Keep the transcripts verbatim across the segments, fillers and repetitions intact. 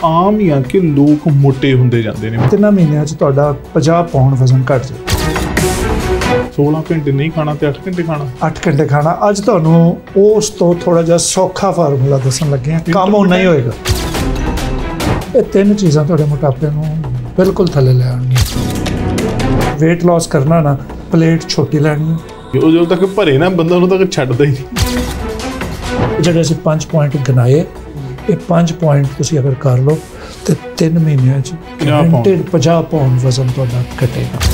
ਆਮ ਹੀ ਆ ਕਿ ਲੋਕ ਮੋਟੇ ਹੁੰਦੇ ਜਾਂਦੇ ਨੇ। ਤਿੰਨਾਂ ਮਹੀਨਿਆਂ 'ਚ ਤੁਹਾਡਾ ਪੰਜਾਹ ਪੌਂਡ ਵਜ਼ਨ ਘੱਟ ਜਾਏ। ਸੋਲਾਂ ਘੰਟੇ ਨਹੀਂ ਖਾਣਾ ਤੇ ਅੱਠ ਘੰਟੇ ਖਾਣਾ। ਅੱਠ ਘੰਟੇ ਖਾਣਾ। ਅੱਜ ਤੁਹਾਨੂੰ ਉਸ ਤੋਂ ਥੋੜਾ ਜਿਹਾ ਸੌਖਾ ਫਾਰਮੂਲਾ ਦੱਸਣ ਲੱਗੇ ਹਾਂ, ਕੰਮ ਓਨਾ ਹੀ ਹੋਏਗਾ। ਇਹ ਤਿੰਨ ਚੀਜ਼ਾਂ ਤੁਹਾਡੇ ਮੋਟਾਪੇ ਨੂੰ ਬਿਲਕੁਲ ਥੱਲੇ ਲੈ ਆਉਣਗੀਆਂ। ਵੇਟ ਲਾਸ ਕਰਨਾ ਨਾ, ਪਲੇਟ ਛੋਟੀ ਲੈਣੀ। ਉਹ ਜਦੋਂ ਤੱਕ ਭਰੇ ਨਾ ਬੰਦਾ ਉਹਨੂੰ ਤੱਕ ਛੱਡਦਾ ਹੀ ਨਹੀਂ। ਜਿਹੜੇ ਅਸੀਂ ਪੰਜ ਪੁਆਇੰਟ ਗਿਣਾਏ, ਇਹ ਪੰਜ ਪੁਆਇੰਟ ਤੁਸੀਂ ਅਗਰ ਕਰ ਲਓ ਤੇ ਤਿੰਨ ਮਹੀਨਿਆਂ 'ਚ ਪੰਜਾਹ ਪੌਂਡ ਵਜ਼ਨ ਤੁਹਾਡਾ ਘਟੇਗਾ।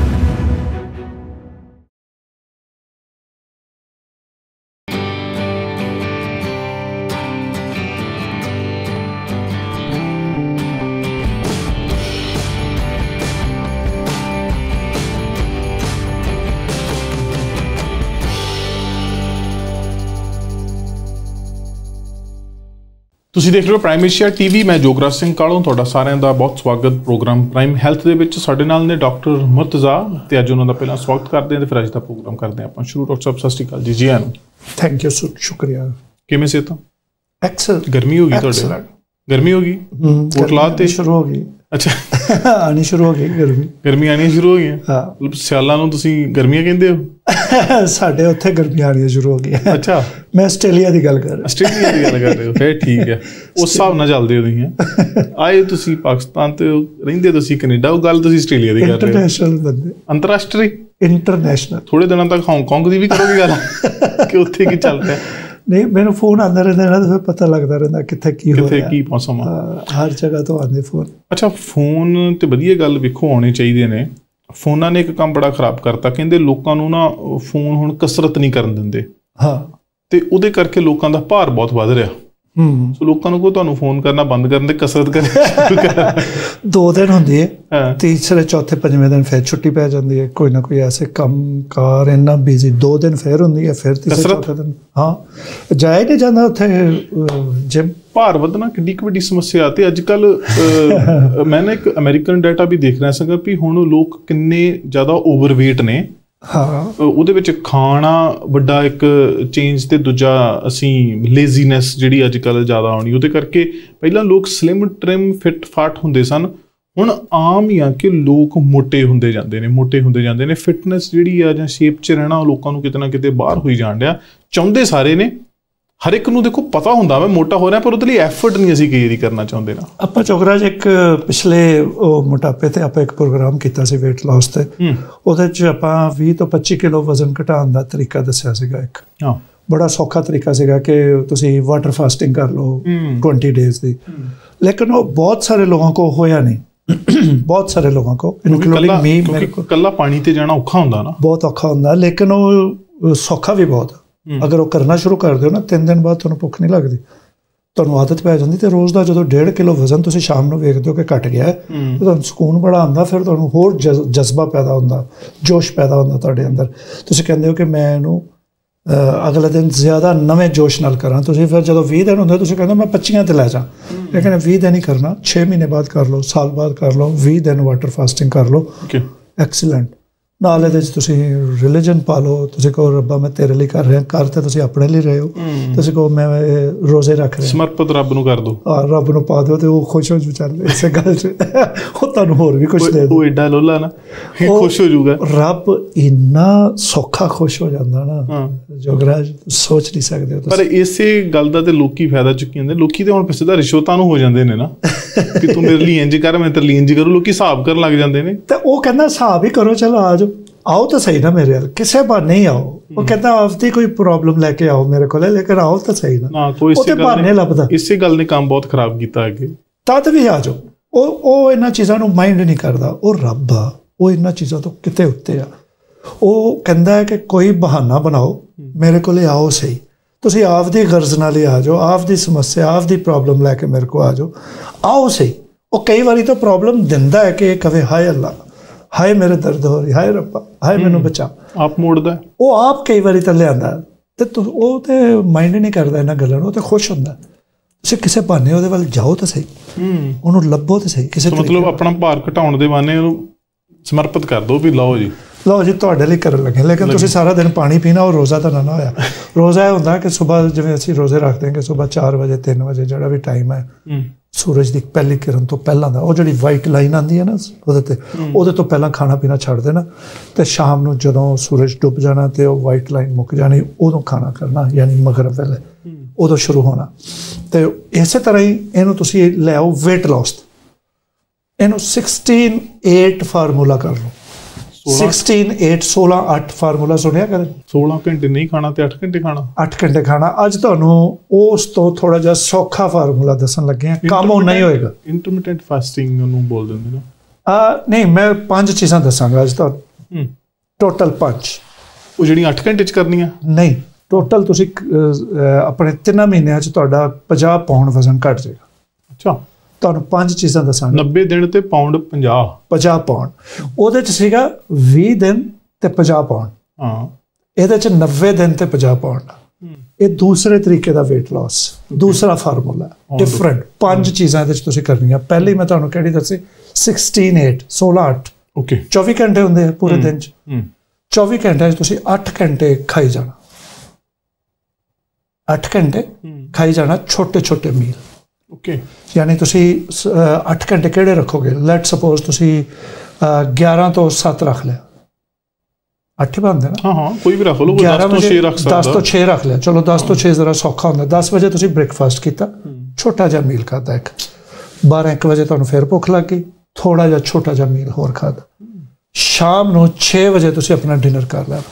ਤੁਸੀਂ ਦੇਖ ਰਹੇ ਹੋ ਪ੍ਰਾਈਮ ਏਸ਼ੀਆ ਟੀਵੀ। ਮੈਂ ਜੋਗਰਾਜ ਸਿੰਘ ਕਾਲੋਂ ਤੁਹਾਡਾ ਸਾਰਿਆਂ ਦਾ ਬਹੁਤ ਸਵਾਗਤ ਪ੍ਰੋਗਰਾਮ ਪ੍ਰਾਈਮ ਹੈਲਥ ਦੇ ਵਿੱਚ। ਸਾਡੇ ਨਾਲ ਨੇ ਡਾਕਟਰ ਮੁਰਤਜ਼ਾ ਤੇ ਅੱਜ ਉਹਨਾਂ ਦਾ ਪਹਿਲਾਂ ਸਵਾਗਤ ਕਰਦੇ ਹਾਂ ਤੇ ਫਿਰ ਅੱਜ ਦਾ ਪ੍ਰੋਗਰਾਮ ਕਰਦੇ ਹਾਂ ਆਪਾਂ ਸ਼ੁਰੂ। ਡਾਕਟਰ ਸਾਹਿਬ ਸਤਿ ਸ਼੍ਰੀ ਅਕਾਲ ਜੀ। ਜੀ ਆਇਆਂ ਨੂੰ। ਥੈਂਕ ਯੂ, ਸ਼ੁਕਰੀਆ। ਕਿਵੇਂ ਸਿਹਤ? ਐਕਸਲੈਂਟ। ਗਰਮੀ ਹੋ ਗਈ ਤੁਹਾਡੇ? ਗਰਮੀ ਹੋ ਗਈ? ਕੋਟ ਲਾ ਤੇ ਸ਼ੁਰੂ ਹੋ ਗਈ। ਅੱਛਾ, ਆਣੀ ਸ਼ੁਰੂ ਹੋ ਗਈ ਗਰਮੀ। ਗਰਮੀ ਆਉਣੀ ਸ਼ੁਰੂ ਹੋ ਗਈਆਂ? ਹਾਂ। ਮਤਲਬ ਸਿਆਲਾਂ ਨੂੰ ਤੁਸੀਂ ਗਰਮੀਆਂ ਕਹਿੰਦੇ ਹੋ? ਸਾਡੇ ਉੱਥੇ ਗਰਮੀਆਂ ਆਉਣੀਆਂ ਸ਼ੁਰੂ ਹੋ ਗਈਆਂ। ਅੱਛਾ, ਮੈਂ ਆਸਟ੍ਰੇਲੀਆ ਦੀ ਗੱਲ ਕਰ ਰਿਹਾ। ਆਸਟ੍ਰੇਲੀਆ ਦੀ ਗੱਲ ਕਰ ਰਹੇ ਹੋ? ਫਿਰ ਠੀਕ ਹੈ, ਉਸ ਹਿਸਾਬ ਨਾਲ ਚੱਲਦੇ ਹੋ ਤੁਸੀਂ। ਆਏ ਤੁਸੀਂ ਪਾਕਿਸਤਾਨ ਤੇ ਰਹਿੰਦੇ ਤੁਸੀਂ ਕੈਨੇਡਾ, ਉਹ ਗੱਲ ਤੁਸੀਂ ਆਸਟ੍ਰੇਲੀਆ ਦੀ ਕਰ ਰਹੇ ਹੋ। ਇੰਟਰਨੈਸ਼ਨਲ ਬੰਦੇ। ਅੰਤਰਰਾਸ਼ਟਰੀ? ਇੰਟਰਨੈਸ਼ਨਲ। ਥੋੜੇ ਦਿਨਾਂ ਤੱਕ ਹਾਂਗਕਾਂਗ ਦੀ ਵੀ ਕਰੋਗੇ ਗੱਲ ਕਿ ਉੱਥੇ ਕੀ ਚੱਲ ਰਿਹਾ? ਨਹੀਂ, ਮੈਨੂੰ ਫੋਨ ਆਉਂਦਾ ਰਹਿੰਦਾ ਨਾ, ਫਿਰ ਪਤਾ ਲੱਗਦਾ ਰਹਿੰਦਾ ਕਿੱਥੇ ਕੀ ਹੋ ਰਿਹਾ, ਕੀ ਮੌਸਮ ਆ। ਹਰ ਜਗ੍ਹਾ ਤੋਂ ਆਉਂਦੇ ਫੋਨ। ਅੱਛਾ, ਫੋਨ ਤੇ ਵਧੀਆ ਗੱਲ ਵੇਖੋ ਆਉਣੇ ਚਾਹੀਦੇ ਨੇ। ਫੋਨਾਂ ਨੇ ਇੱਕ ਕੰਮ ਬੜਾ ਖਰਾਬ ਕਰਤਾ। ਕਹਿੰਦੇ ਲੋਕਾਂ ਨੂੰ ਨਾ ਫੋਨ ਹੁਣ ਕਸਰਤ ਨਹੀਂ ਕਰਨ ਦਿੰਦੇ। ਹਾਂ, ਤੇ ਉਹਦੇ ਕਰਕੇ ਲੋਕਾਂ ਦਾ ਭਾਰ ਬਹੁਤ ਵੱਧ ਰਿਹਾ। ਹੂੰ, ਸੋ ਲੋਕਾਂ ਨੂੰ ਕੋ ਤੁਹਾਨੂੰ ਫੋਨ ਕਰਨਾ ਬੰਦ ਕਰਨ ਦੇ, ਕਸਰਤ ਕਰਨੀ। ਦੋ ਦਿਨ ਹੁੰਦੀ ਹੈ, ਤੀਸਰੇ ਚੌਥੇ ਪੰਜਵੇਂ ਦਿਨ ਫਿਰ ਛੁੱਟੀ ਪੈ ਜਾਂਦੀ ਹੈ। ਕੋਈ ਨਾ ਕੋਈ ਐਸੇ ਕੰਮ ਕਾਰ ਇੰਨਾ ਬਿਜ਼ੀ, ਦੋ ਦਿਨ ਫਿਰ ਹੁੰਦੀ ਹੈ, ਫਿਰ ਤੀਸਰੇ ਚੌਥੇ ਦਿਨ ਹਾਂ ਜਾਇਆ ਨਹੀਂ ਜਾਂਦਾ ਉੱਥੇ ਜਿਮ। ਭਾਰ ਵਧਣਾ ਕਿੱਡੀ ਕੁ ਵੱਡੀ ਸਮੱਸਿਆ। ਤੇ ਅੱਜ ਕੱਲ੍ਹ ਮੈਂ ਨਾ ਇੱਕ ਅਮਰੀਕਨ ਡਾਟਾ ਵੀ ਦੇਖ ਰਿਹਾ ਸੀਗਾ ਵੀ ਹੁਣ ਲੋਕ ਕਿੰਨੇ ਜ਼ਿਆਦਾ ਓਵਰਵੇਟ ਨੇ। ਹਾਂ, ਉਹਦੇ ਵਿੱਚ ਖਾਣਾ ਵੱਡਾ ਇੱਕ ਚੇਂਜ ਤੇ ਦੂਜਾ ਅਸੀਂ ਲੇਜ਼ੀਨੈਸ ਜਿਹੜੀ ਅੱਜ ਕੱਲ੍ਹ ਜ਼ਿਆਦਾ ਆਉਣੀ। ਉਹਦੇ ਕਰਕੇ ਪਹਿਲਾਂ ਲੋਕ ਸਲਿਮ ਟ੍ਰਿਮ ਫਿੱਟ ਫਾਟ ਹੁੰਦੇ ਸਨ, ਹੁਣ ਆਮ ਹੀ ਆ ਕਿ ਲੋਕ ਮੋਟੇ ਹੁੰਦੇ ਜਾਂਦੇ ਨੇ ਮੋਟੇ ਹੁੰਦੇ ਜਾਂਦੇ ਨੇ। ਫਿਟਨੈਸ ਜਿਹੜੀ ਆ ਜਾਂ ਸ਼ੇਪ 'ਚ ਰਹਿਣਾ ਲੋਕਾਂ ਨੂੰ ਕਿਤੇ ਨਾ ਕਿਤੇ ਬਾਹਰ ਹੋਈ ਜਾਣ ਡਿਆ। ਚਾਹੁੰਦੇ ਸਾਰੇ ਨੇ, ਹਰ ਇੱਕ ਨੂੰ ਦੇਖੋ ਪਤਾ ਹੁੰਦਾ ਮੈਂ ਮੋਟਾ ਹੋ ਰਿਹਾ, ਪਰ ਉਹਦੇ ਲਈ ਐਫਰਟ ਨਹੀਂ ਅਸੀਂ ਕਈ ਵਾਰੀ ਕਰਨਾ ਚਾਹੁੰਦੇ ਨਾ। ਆਪਾਂ ਚੋਗਰਾਜ ਇੱਕ ਪਿਛਲੇ ਉਹ ਮੋਟਾਪੇ 'ਤੇ ਆਪਾਂ ਇੱਕ ਪ੍ਰੋਗਰਾਮ ਕੀਤਾ ਸੀ ਵੇਟ ਲਾਸ 'ਤੇ। ਉਹਦੇ 'ਚ ਆਪਾਂ ਵੀਹ ਤੋਂ ਪੱਚੀ ਕਿਲੋ ਵਜ਼ਨ ਘਟਾਉਣ ਦਾ ਤਰੀਕਾ ਦੱਸਿਆ ਸੀਗਾ। ਇੱਕ ਹਾਂ ਬੜਾ ਸੌਖਾ ਤਰੀਕਾ ਸੀਗਾ ਕਿ ਤੁਸੀਂ ਵਾਟਰ ਫਾਸਟਿੰਗ ਕਰ ਲਓ ਟਵੈਂਟੀ ਡੇਜ਼ ਦੀ। ਲੇਕਿਨ ਉਹ ਬਹੁਤ ਸਾਰੇ ਲੋਕਾਂ ਕੋਲ ਹੋਇਆ ਨਹੀਂ। ਬਹੁਤ ਸਾਰੇ ਲੋਕਾਂ ਕੋਲ, ਇਕੱਲਾ ਪਾਣੀ 'ਤੇ ਜਾਣਾ ਔਖਾ ਹੁੰਦਾ ਨਾ, ਬਹੁਤ ਔਖਾ ਹੁੰਦਾ। ਲੇਕਿਨ ਉਹ ਸੌਖਾ ਵੀ ਬਹੁਤ। ਅਗਰ ਉਹ ਕਰਨਾ ਸ਼ੁਰੂ ਕਰ ਦਿਓ ਨਾ, ਤਿੰਨ ਦਿਨ ਬਾਅਦ ਤੁਹਾਨੂੰ ਭੁੱਖ ਨਹੀਂ ਲੱਗਦੀ, ਤੁਹਾਨੂੰ ਆਦਤ ਪੈ ਜਾਂਦੀ। ਅਤੇ ਰੋਜ਼ ਦਾ ਜਦੋਂ ਡੇਢ ਕਿਲੋ ਵਜ਼ਨ ਤੁਸੀਂ ਸ਼ਾਮ ਨੂੰ ਵੇਖਦੇ ਹੋ ਕਿ ਘੱਟ ਗਿਆ, ਤੁਹਾਨੂੰ ਸਕੂਨ ਬੜਾ ਆਉਂਦਾ। ਫਿਰ ਤੁਹਾਨੂੰ ਹੋਰ ਜਜ਼ ਜਜ਼ਬਾ ਪੈਦਾ ਹੁੰਦਾ, ਜੋਸ਼ ਪੈਦਾ ਹੁੰਦਾ ਤੁਹਾਡੇ ਅੰਦਰ। ਤੁਸੀਂ ਕਹਿੰਦੇ ਹੋ ਕਿ ਮੈਂ ਇਹਨੂੰ ਅਗਲੇ ਦਿਨ ਜ਼ਿਆਦਾ ਨਵੇਂ ਜੋਸ਼ ਨਾਲ ਕਰਾਂ। ਤੁਸੀਂ ਫਿਰ ਜਦੋਂ ਵੀਹ ਦਿਨ ਹੁੰਦੇ ਤੁਸੀਂ ਕਹਿੰਦੇ ਮੈਂ ਪੱਚੀਆਂ 'ਤੇ ਲੈ ਜਾ। ਲੇਕਿਨ ਵੀਹ ਦਿਨ ਹੀ ਕਰਨਾ, ਛੇ ਮਹੀਨੇ ਬਾਅਦ ਕਰ ਲਓ, ਸਾਲ ਬਾਅਦ ਕਰ ਲਓ, ਵੀਹ ਦਿਨ ਵਾਟਰ ਫਾਸਟਿੰਗ ਕਰ ਲਓ। ਐਕਸੀਲੈਂਟ। ਨਾਲ ਇਹਦੇ 'ਚ ਤੁਸੀਂ ਰਿਲੀਜਨ ਪਾ ਲਓ। ਤੁਸੀਂ ਕਹੋ ਰੱਬਾ ਮੈਂ ਤੇਰੇ ਲਈ ਕਰ ਰਿਹਾ, ਕਰ ਤੇ ਤੁਸੀਂ ਆਪਣੇ ਲਈ ਰਹੇ ਹੋ। ਤੁਸੀਂ ਕਹੋ ਮੈਂ ਰੋਜ਼ੇ ਰੱਖ ਰਿਹਾ, ਸਮਰਪਿਤ ਰੱਬ ਨੂੰ ਕਰ ਦਿਓ। ਹਾਂ, ਰੱਬ ਨੂੰ ਪਾ ਦਿਓ ਤੇ ਉਹ ਖੁਸ਼ ਹੋ ਜੂ। ਚੱਲ ਇਸੇ ਗੱਲ 'ਚ ਉਹ ਤੁਹਾਨੂੰ ਹੋਰ ਵੀ ਕੁਛ ਦੇ ਦਿਓ। ਉਹ ਏਡਾ ਲੋਲਾ ਨਾ ਖੁਸ਼ ਹੋ ਜੂਗਾ। ਰੱਬ ਇੰਨਾ ਸੌਖਾ ਖੁਸ਼ ਹੋ ਜਾਂਦਾ ਨਾ ਜੋਗਰਾਜ, ਸੋਚ ਨਹੀਂ ਸਕਦੇ ਹੋ। ਪਰ ਇਸੇ ਗੱਲ ਦਾ ਤੇ ਲੋਕੀ ਫਾਇਦਾ ਚੁੱਕੀ ਜਾਂਦੇ। ਲੋਕੀ ਤੇ ਹੁਣ ਪਿੱਛੇ ਦਾ ਰਿਸ਼ਵਤਾਂ ਨੂੰ ਹੋ ਜਾਂਦੇ ਨੇ ਨਾ ਕਿ ਤੂੰ ਮੇਰੇ ਲਈ ਇੰਝ ਕਰ, ਮੈਂ ਤੇਰੇ ਲਈ ਇੰਝ ਕਰੂ। ਲੋਕੀ ਹਿਸਾਬ ਕਰਨ ਲੱਗ ਜਾਂਦੇ ਨੇ। ਤੇ ਉਹ ਕਹਿੰਦਾ ਹਿਸਾਬ ਹੀ ਕਰੋ, ਚਲੋ ਆ ਜਾਓ, ਆਓ ਤਾਂ ਸਹੀ ਨਾ ਮੇਰੇ ਵੱਲ, ਕਿਸੇ ਬਹਾਨੇ ਹੀ ਆਓ। ਉਹ ਕਹਿੰਦਾ ਆਪਦੀ ਕੋਈ ਪ੍ਰੋਬਲਮ ਲੈ ਕੇ ਆਓ ਮੇਰੇ ਕੋਲ, ਲੇਕਿਨ ਆਓ ਤਾਂ ਸਹੀ ਨਾ। ਉਹ ਤੇ ਬਹਾਨੇ ਲੱਭਦਾ। ਇਸੇ ਗੱਲ ਨੇ ਕੰਮ ਬਹੁਤ ਖਰਾਬ ਕੀਤਾ ਅੱਗੇ। ਤਦ ਵੀ ਆ ਜਾਓ। ਉਹ ਉਹ ਇਹਨਾਂ ਚੀਜ਼ਾਂ ਨੂੰ ਮਾਈਂਡ ਨਹੀਂ ਕਰਦਾ। ਉਹ ਰੱਬ ਆ, ਉਹ ਇਹਨਾਂ ਚੀਜ਼ਾਂ ਤੋਂ ਕਿਤੇ ਉੱਤੇ ਆ। ਉਹ ਕਹਿੰਦਾ ਹੈ ਕਿ ਕੋਈ ਬਹਾਨਾ ਬਣਾਓ, ਮੇਰੇ ਕੋਲ ਆਓ ਸਹੀ। ਤੁਸੀਂ ਆਪਦੀ ਗਰਜ਼ ਨਾਲ ਹੀ ਆ ਜਾਓ, ਆਪਦੀ ਸਮੱਸਿਆ ਆਪਦੀ ਪ੍ਰੋਬਲਮ ਲੈ ਕੇ ਮੇਰੇ ਕੋਲ ਆ ਜਾਓ, ਆਓ ਸਹੀ। ਉਹ ਕਈ ਵਾਰੀ ਤਾਂ ਪ੍ਰੋਬਲਮ ਦਿੰਦਾ ਹੈ ਕਿ ਕਵੇ ਹਾਏ ਅੱਲਾ, ਹਾਏ ਮੇਰੇ ਦਰਦ ਹੋ ਰਹੀ, ਹਾਏ ਰੱਬਾ, ਹਾਏ ਮੈਨੂੰ ਬਚਾ। ਆਪ ਮੋੜਦਾ ਉਹ, ਆਪ ਕਈ ਵਾਰੀ ਤਾਂ ਲਿਆਂਦਾ। ਅਤੇ ਉਹ ਤਾਂ ਮਾਈਂਡ ਨਹੀਂ ਕਰਦਾ ਇਹਨਾਂ ਗੱਲਾਂ ਨੂੰ, ਉਹ ਤਾਂ ਖੁਸ਼ ਹੁੰਦਾ। ਤੁਸੀਂ ਕਿਸੇ ਬਹਾਨੇ ਉਹਦੇ ਵੱਲ ਜਾਓ ਤਾਂ ਸਹੀ, ਉਹਨੂੰ ਲੱਭੋ ਤਾਂ ਸਹੀ ਕਿਸੇ। ਮਤਲਬ ਆਪਣਾ ਭਾਰ ਘਟਾਉਣ ਦੇ ਬਹਾਨੇ ਉਹਨੂੰ ਸਮਰਪਿਤ ਕਰ ਦਿਓ ਵੀ ਲਓ ਜੀ, ਲਓ ਜੀ ਤੁਹਾਡੇ ਲਈ ਕਰਨ ਲੱਗੇ। ਲੇਕਿਨ ਤੁਸੀਂ ਸਾਰਾ ਦਿਨ ਪਾਣੀ ਪੀਣਾ, ਉਹ ਰੋਜ਼ਾ ਤਾਂ ਨਾ ਨਾ ਹੋਇਆ। ਰੋਜ਼ਾ ਇਹ ਹੁੰਦਾ ਕਿ ਸੁਬਾਹ ਜਿਵੇਂ ਅਸੀਂ ਰੋਜ਼ੇ ਰੱਖਦੇ ਹਾਂ ਕਿ ਸੁਬਾਹ ਚਾਰ ਵਜੇ ਤਿੰਨ ਵਜੇ ਜਿਹੜਾ ਵੀ ਟਾਈਮ ਹੈ ਸੂਰਜ ਦੀ ਪਹਿਲੀ ਕਿਰਨ ਤੋਂ ਪਹਿਲਾਂ ਦਾ ਉਹ ਜਿਹੜੀ ਵਾਈਟ ਲਾਈਨ ਆਉਂਦੀ ਹੈ ਨਾ ਉਹਦੇ 'ਤੇ, ਉਹਦੇ ਤੋਂ ਪਹਿਲਾਂ ਖਾਣਾ ਪੀਣਾ ਛੱਡ ਦੇਣਾ ਅਤੇ ਸ਼ਾਮ ਨੂੰ ਜਦੋਂ ਸੂਰਜ ਡੁੱਬ ਜਾਣਾ ਅਤੇ ਉਹ ਵਾਈਟ ਲਾਈਨ ਮੁੱਕ ਜਾਣੀ, ਉਦੋਂ ਖਾਣਾ ਕਰਨਾ, ਯਾਨੀ ਮਗਰਬ ਵੇਲੇ ਉਦੋਂ ਸ਼ੁਰੂ ਹੋਣਾ। ਅਤੇ ਇਸੇ ਤਰ੍ਹਾਂ ਹੀ ਇਹਨੂੰ ਤੁਸੀਂ ਲੈ ਆਓ ਵੇਟ ਲੋਸ, ਇਹਨੂੰ ਸਿਕਸਟੀਨ ਏਟ ਫਾਰਮੂਲਾ ਕਰ ਲਓ। ਸਿਕਸਟੀਨ ਏਟ ਸੋਲਾਂ ਅੱਠ ਫਾਰਮੂਲਾ ਸੁਣਿਆ ਕਦੇ? ਸੋਲਾਂ ਘੰਟੇ ਨਹੀਂ ਖਾਣਾ ਤੇ ਅੱਠ ਘੰਟੇ ਖਾਣਾ। ਅੱਠ ਘੰਟੇ ਖਾਣਾ। ਅੱਜ ਤੁਹਾਨੂੰ ਉਸ ਤੋਂ ਥੋੜਾ ਜਿਹਾ ਸੌਖਾ ਫਾਰਮੂਲਾ ਦੱਸਣ ਲੱਗੇ ਹਾਂ, ਕੰਮ ਉਹ ਨਹੀਂ ਹੋਏਗਾ। ਇੰਟਰਮਿਟੈਂਟ ਫਾਸਟਿੰਗ ਉਹਨੂੰ ਬੋਲ ਦਿੰਦੇ ਨਾ। ਆ ਨਹੀਂ, ਮੈਂ ਪੰਜ ਚੀਜ਼ਾਂ ਦੱਸਾਂਗਾ ਅੱਜ ਤੁਹਾਨੂੰ, ਟੋਟਲ ਪੰਜ। ਉਹ ਜਿਹੜੀਆਂ ਅੱਠ ਘੰਟੇ 'ਚ ਕਰਨੀਆਂ ਨਹੀਂ, ਟੋਟਲ ਤੁਸੀਂ ਆਪਣੇ ਤਿੰਨਾਂ ਮਹੀਨਿਆਂ 'ਚ ਤੁਹਾਡਾ ਪੰਜਾਹ ਪਾਉਂਡ ਵਜ਼ਨ ਘੱਟ ਜਾਏਗਾ। ਅੱਛਾ, ਤੁਹਾਨੂੰ ਪੰਜ ਚੀਜ਼ਾਂ ਦੱਸਾਂਗਾ। ਨੱਬੇ ਦਿਨ ਤੇ ਪਾਉਂਡ ਪੰਜਾਹ ਪੰਜਾਹ ਪਾਉਂਡ। ਉਹਦੇ 'ਚ ਸੀਗਾ ਵੀਹ ਦਿਨ ਤੇ ਪੰਜਾਹ ਪਾਉਂਡ। ਹਾਂ, ਇਹਦੇ 'ਚ ਨੱਬੇ ਦਿਨ ਤੇ ਪੰਜਾਹ ਪਾਉਂਡ। ਇਹ ਦੂਸਰੇ ਤਰੀਕੇ ਦਾ ਵੇਟ ਲਾਸ, ਦੂਸਰਾ ਫਾਰਮੂਲਾ, ਡਿਫਰੈਂਟ। ਪੰਜ ਚੀਜ਼ਾਂ ਇਹਦੇ 'ਚ ਤੁਸੀਂ ਕਰਨੀਆਂ। ਪਹਿਲੀ ਮੈਂ ਤੁਹਾਨੂੰ ਕਿਹੜੀ ਦੱਸੀ? ਸਿਕਸਟੀਨ ਏਟ, ਸੋਲਾਂ ਅੱਠ। ਓਕੇ, ਚੌਵੀ ਘੰਟੇ ਹੁੰਦੇ ਆ ਪੂਰੇ ਦਿਨ 'ਚ। ਚੌਵੀ ਘੰਟਿਆਂ 'ਚ ਤੁਸੀਂ ਅੱਠ ਘੰਟੇ ਖਾਈ ਜਾਣਾ, ਅੱਠ ਘੰਟੇ ਖਾਈ ਜਾਣਾ ਛੋਟੇ ਛੋਟੇ ਮੀਲ। ਓਕੇ, ਯਾਨੀ ਤੁਸੀਂ ਅੱਠ ਘੰਟੇ ਕਿਹੜੇ ਰੱਖੋਗੇ? ਲੈਟ ਸਪੋਜ਼ ਤੁਸੀਂ ਗਿਆਰਾਂ ਤੋਂ ਸੱਤ ਰੱਖ ਲਿਆ, ਅੱਠ ਹੀ ਬਣਦੇ ਨਾ। ਹਾਂ ਹਾਂ, ਕੋਈ ਵੀ ਰੱਖ ਲਓ। ਦਸ ਤੋਂ ਛੇ ਰੱਖ ਸਕਦਾ, ਦਸ ਤੋਂ ਛੇ ਰੱਖ ਲਿਆ। ਚਲੋ ਦਸ ਤੋਂ ਛੇ ਜ਼ਰਾ ਸੌਖਾ ਹੁੰਦਾ। ਦਸ ਵਜੇ ਤੁਸੀਂ ਬ੍ਰੇਕਫਾਸਟ ਕੀਤਾ, ਛੋਟਾ ਜਿਹਾ ਮੀਲ ਖਾਧਾ ਇੱਕ। ਬਾਰਾਂ ਇੱਕ ਵਜੇ ਤੁਹਾਨੂੰ ਫਿਰ ਭੁੱਖ ਲੱਗ ਗਈ, ਥੋੜਾ ਜਿਹਾ ਛੋਟਾ ਜਿਹਾ ਮੀਲ ਹੋਰ ਖਾਧਾ। ਸ਼ਾਮ ਨੂੰ ਛੇ ਵਜੇ ਤੁਸੀਂ ਆਪਣਾ ਡਿਨਰ ਕਰ ਲਿਆ।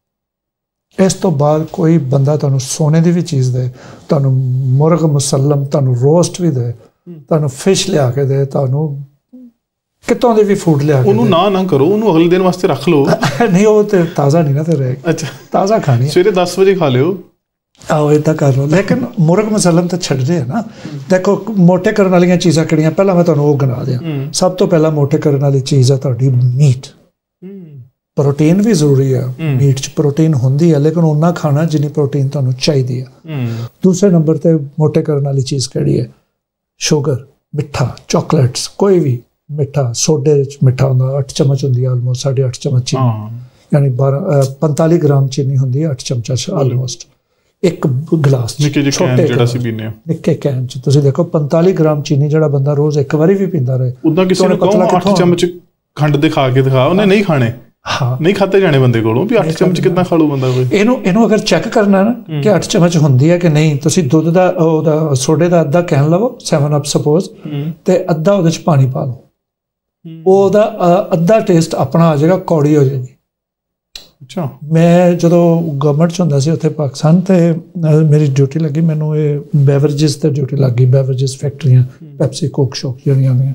ਇਸ ਤੋਂ ਬਾਅਦ ਕੋਈ ਬੰਦਾ ਤੁਹਾਨੂੰ ਸੋਨੇ ਦੀ ਵੀ ਚੀਜ਼ ਦੇ, ਤੁਹਾਨੂੰ ਮੁਰਗ ਮੁਸੱਲਮ, ਤੁਹਾਨੂੰ ਰੋਸਟ ਵੀ ਦੇ, ਤੁਹਾਨੂੰ ਫਿਸ਼ ਲਿਆ ਕੇ ਦੇ, ਤੁਹਾਨੂੰ ਕਿਤੋਂ ਦੇ ਵੀ ਫੂਡ ਲਿਆ ਕੇ, ਉਹਨੂੰ ਨਾ ਨਾ ਕਰੋ, ਉਹਨੂੰ ਅਗਲੇ ਦਿਨ ਵਾਸਤੇ ਰੱਖ ਲਓ। ਨਹੀਂ, ਉਹ ਤੇ ਤਾਜ਼ਾ ਨਹੀਂ ਨਾ ਤੇ ਰਹੇਗਾ। ਅੱਛਾ, ਤਾਜ਼ਾ ਖਾਣੀ ਸਵੇਰੇ ਦਸ ਵਜੇ ਖਾ ਲਿਓ। ਆਹੋ, ਇੱਦਾਂ ਕਰ ਲਓ। ਲੇਕਿਨ ਮੁਰਗ ਮੁਸੱਲਮ ਤਾਂ ਛੱਡਦੇ ਆ ਨਾ। ਦੇਖੋ, ਮੋਟੇ ਕਰਨ ਵਾਲੀਆਂ ਚੀਜ਼ਾਂ ਕਿਹੜੀਆਂ? ਪਹਿਲਾਂ ਮੈਂ ਤੁਹਾਨੂੰ ਉਹ ਗਿਣਾ ਦਿਆਂ। ਸਭ ਤੋਂ ਪਹਿਲਾਂ ਮੋਟੇ ਕਰਨ ਵਾਲੀ ਚੀਜ਼ ਹੈ ਤੁਹਾਡੀ ਮੀਟ। ਪ੍ਰੋਟੀਨ ਵੀ ਜ਼ਰੂਰੀ ਹੈ, ਮੀਟ 'ਚ ਪ੍ਰੋਟੀਨ ਹੁੰਦੀ ਹੈ, ਲੇਕਿਨ ਉਨਾ ਖਾਣਾ ਜਿੰਨੀ ਪ੍ਰੋਟੀਨ ਤੁਹਾਨੂੰ ਚਾਹੀਦੀ ਹੈ। ਦੂਸਰੇ ਨੰਬਰ 'ਤੇ ਮੋਟੇ ਕਰਨ ਵਾਲੀ ਚੀਜ਼ ਕਿਹੜੀ ਹੈ? ਸ਼ੂਗਰ, ਮਿੱਠਾ, ਚੋਕਲੇਟਸ, ਕੋਈ ਵੀ ਮਿੱਠਾ। ਸੋਡੇ 'ਚ ਮਿੱਠਾ ਹੁੰਦਾ, ਅੱਠ ਚਮਚ ਹੁੰਦੀ ਹੈ ਆਲਮੋਸਟ, ਸਾਢੇ ਅੱਠ ਚਮਚ ਚੀਨੀ, ਯਾਨੀ ਬਾਰਾਂ ਪੰਤਾਲੀ ਗ੍ਰਾਮ ਚੀਨੀ ਹੁੰਦੀ ਹੈ ਅੱਠ ਚਮਚਾ 'ਚ ਆਲਮੋਸਟ। ਇੱਕ ਗਲਾਸ ਨਿੱਕੇ ਜਿਹੇ ਜਿਹੜਾ ਅਸੀਂ ਪੀਂਦੇ ਹਾਂ, ਨਿੱਕੇ ਕੈਨ 'ਚ ਤੁਸੀਂ ਦੇਖੋ ਪੰਤਾਲੀ ਗ੍ਰਾਮ ਚੀਨੀ ਜਿਹੜਾ ਬੰਦਾ ਰੋਜ਼ ਇੱਕ ਵਾਰੀ ਵੀ ਪੀਂਦਾ ਰਹੇ। ਉੱਦਾਂ ਕਿਸੇ ਨੂੰ ਕਹੋ ਅੱਠ ਚਮਚ ਖੰਡ ਦੇ ਖਾ ਕੇ ਦਿਖਾ, ਉਹਨੇ ਨਹੀਂ ਖਾਣੇ। ਹਾਂ, ਨਹੀਂ ਖਾਤੇ ਜਾਣੇ ਬੰਦੇ ਕੋਲੋਂ ਵੀ ਅੱਠ ਚਮਚ ਕਿੱਦਾਂ ਖਾ ਲੂ ਬੰਦਾ ਕੋਈ। ਇਹਨੂੰ ਇਹਨੂੰ ਅਗਰ ਚੈੱਕ ਕਰਨਾ ਨਾ ਕਿ ਅੱਠ ਚਮਚ ਹੁੰਦੀ ਹੈ ਕਿ ਨਹੀਂ, ਤੁਸੀਂ ਦੁੱਧ ਦਾ ਉਹਦਾ ਸੋਡੇ ਦਾ ਅੱਧਾ ਕੈਨ ਲਵੋ, ਸੈਵਨ ਅਪ ਸਪੋਜ਼, ਤੇ ਅੱਧਾ ਉਹਦੇ 'ਚ ਪਾਣੀ ਪਾ ਲਓ। ਉਹਦਾ ਅੱਧਾ ਟੇਸਟ ਆਪਣਾ ਆ ਜਾਏਗਾ, ਕੌੜੀ ਹੋ ਜਾਏਗੀ। ਅੱਛਾ, ਮੈਂ ਜਦੋਂ ਗਵਰਨਮੈਂਟ 'ਚ ਹੁੰਦਾ ਸੀ ਉੱਥੇ ਪਾਕਿਸਤਾਨ, ਤੇ ਮੇਰੀ ਡਿਊਟੀ ਲੱਗੀ, ਮੈਨੂੰ ਇਹ ਬੈਵਰੇਜਿਸ 'ਤੇ ਡਿਊਟੀ ਲੱਗ ਗਈ। ਬੈਵਰੇਜਿਸ ਫੈਕਟਰੀਆਂ, ਪੈਪਸੀ, ਕੋਕ ਸ਼ੋਕ ਜਿਹੜੀਆਂ ਹੁੰਦੀਆਂ,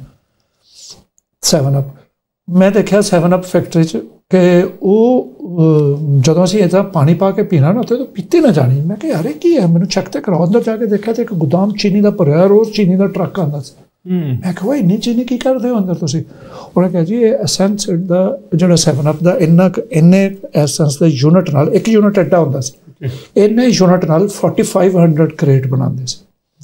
ਸੈਵਨ ਅਪ। ਮੈਂ ਦੇਖਿਆ ਸੈਵਨ ਅਪ ਫੈਕਟਰੀ 'ਚ ਕਿ ਉਹ ਜਦੋਂ ਅਸੀਂ ਇੱਦਾਂ ਪਾਣੀ ਪਾ ਕੇ ਪੀਣਾ ਨਾ, ਉੱਥੇ ਤਾਂ ਪੀਤੀ ਨਾ ਜਾਣੀ। ਮੈਂ ਕਿਹਾ ਯਾਰ ਇਹ ਕੀ ਹੈ? ਮੈਨੂੰ ਚੈੱਕ ਤੇ ਕਰਾਓ। ਅੰਦਰ ਜਾ ਕੇ ਦੇਖਿਆ ਤੇ ਇੱਕ ਗੋਦਾਮ ਚੀਨੀ ਦਾ ਭਰਿਆ, ਰੋਜ਼ ਚੀਨੀ ਦਾ ਟਰੱਕ ਆਉਂਦਾ ਸੀ। ਮੈਂ ਕਿਹਾ ਇੰਨੀ ਚੀਨੀ ਕੀ ਕਰਦੇ ਹੋ ਅੰਦਰ ਤੁਸੀਂ? ਉਹਨੇ ਕਿਹਾ ਜੀ ਇਹ ਐਸੈਂਸ ਦਾ ਜਿਹੜਾ ਸੈਵਨ ਅਪ ਦਾ ਇੰਨਾ ਇੰਨੇ ਐਸੈਂਸ ਦੇ ਯੂਨਿਟ ਨਾਲ, ਇੱਕ ਯੂਨਿਟ ਐਡਾ ਹੁੰਦਾ ਸੀ, ਇੰਨੇ ਯੂਨਿਟ ਨਾਲ ਫੋਰਟੀ ਫਾਈਵ ਹੰਡਰਡ ਕਰੇਟ ਬਣਾਉਂਦੇ ਸੀ।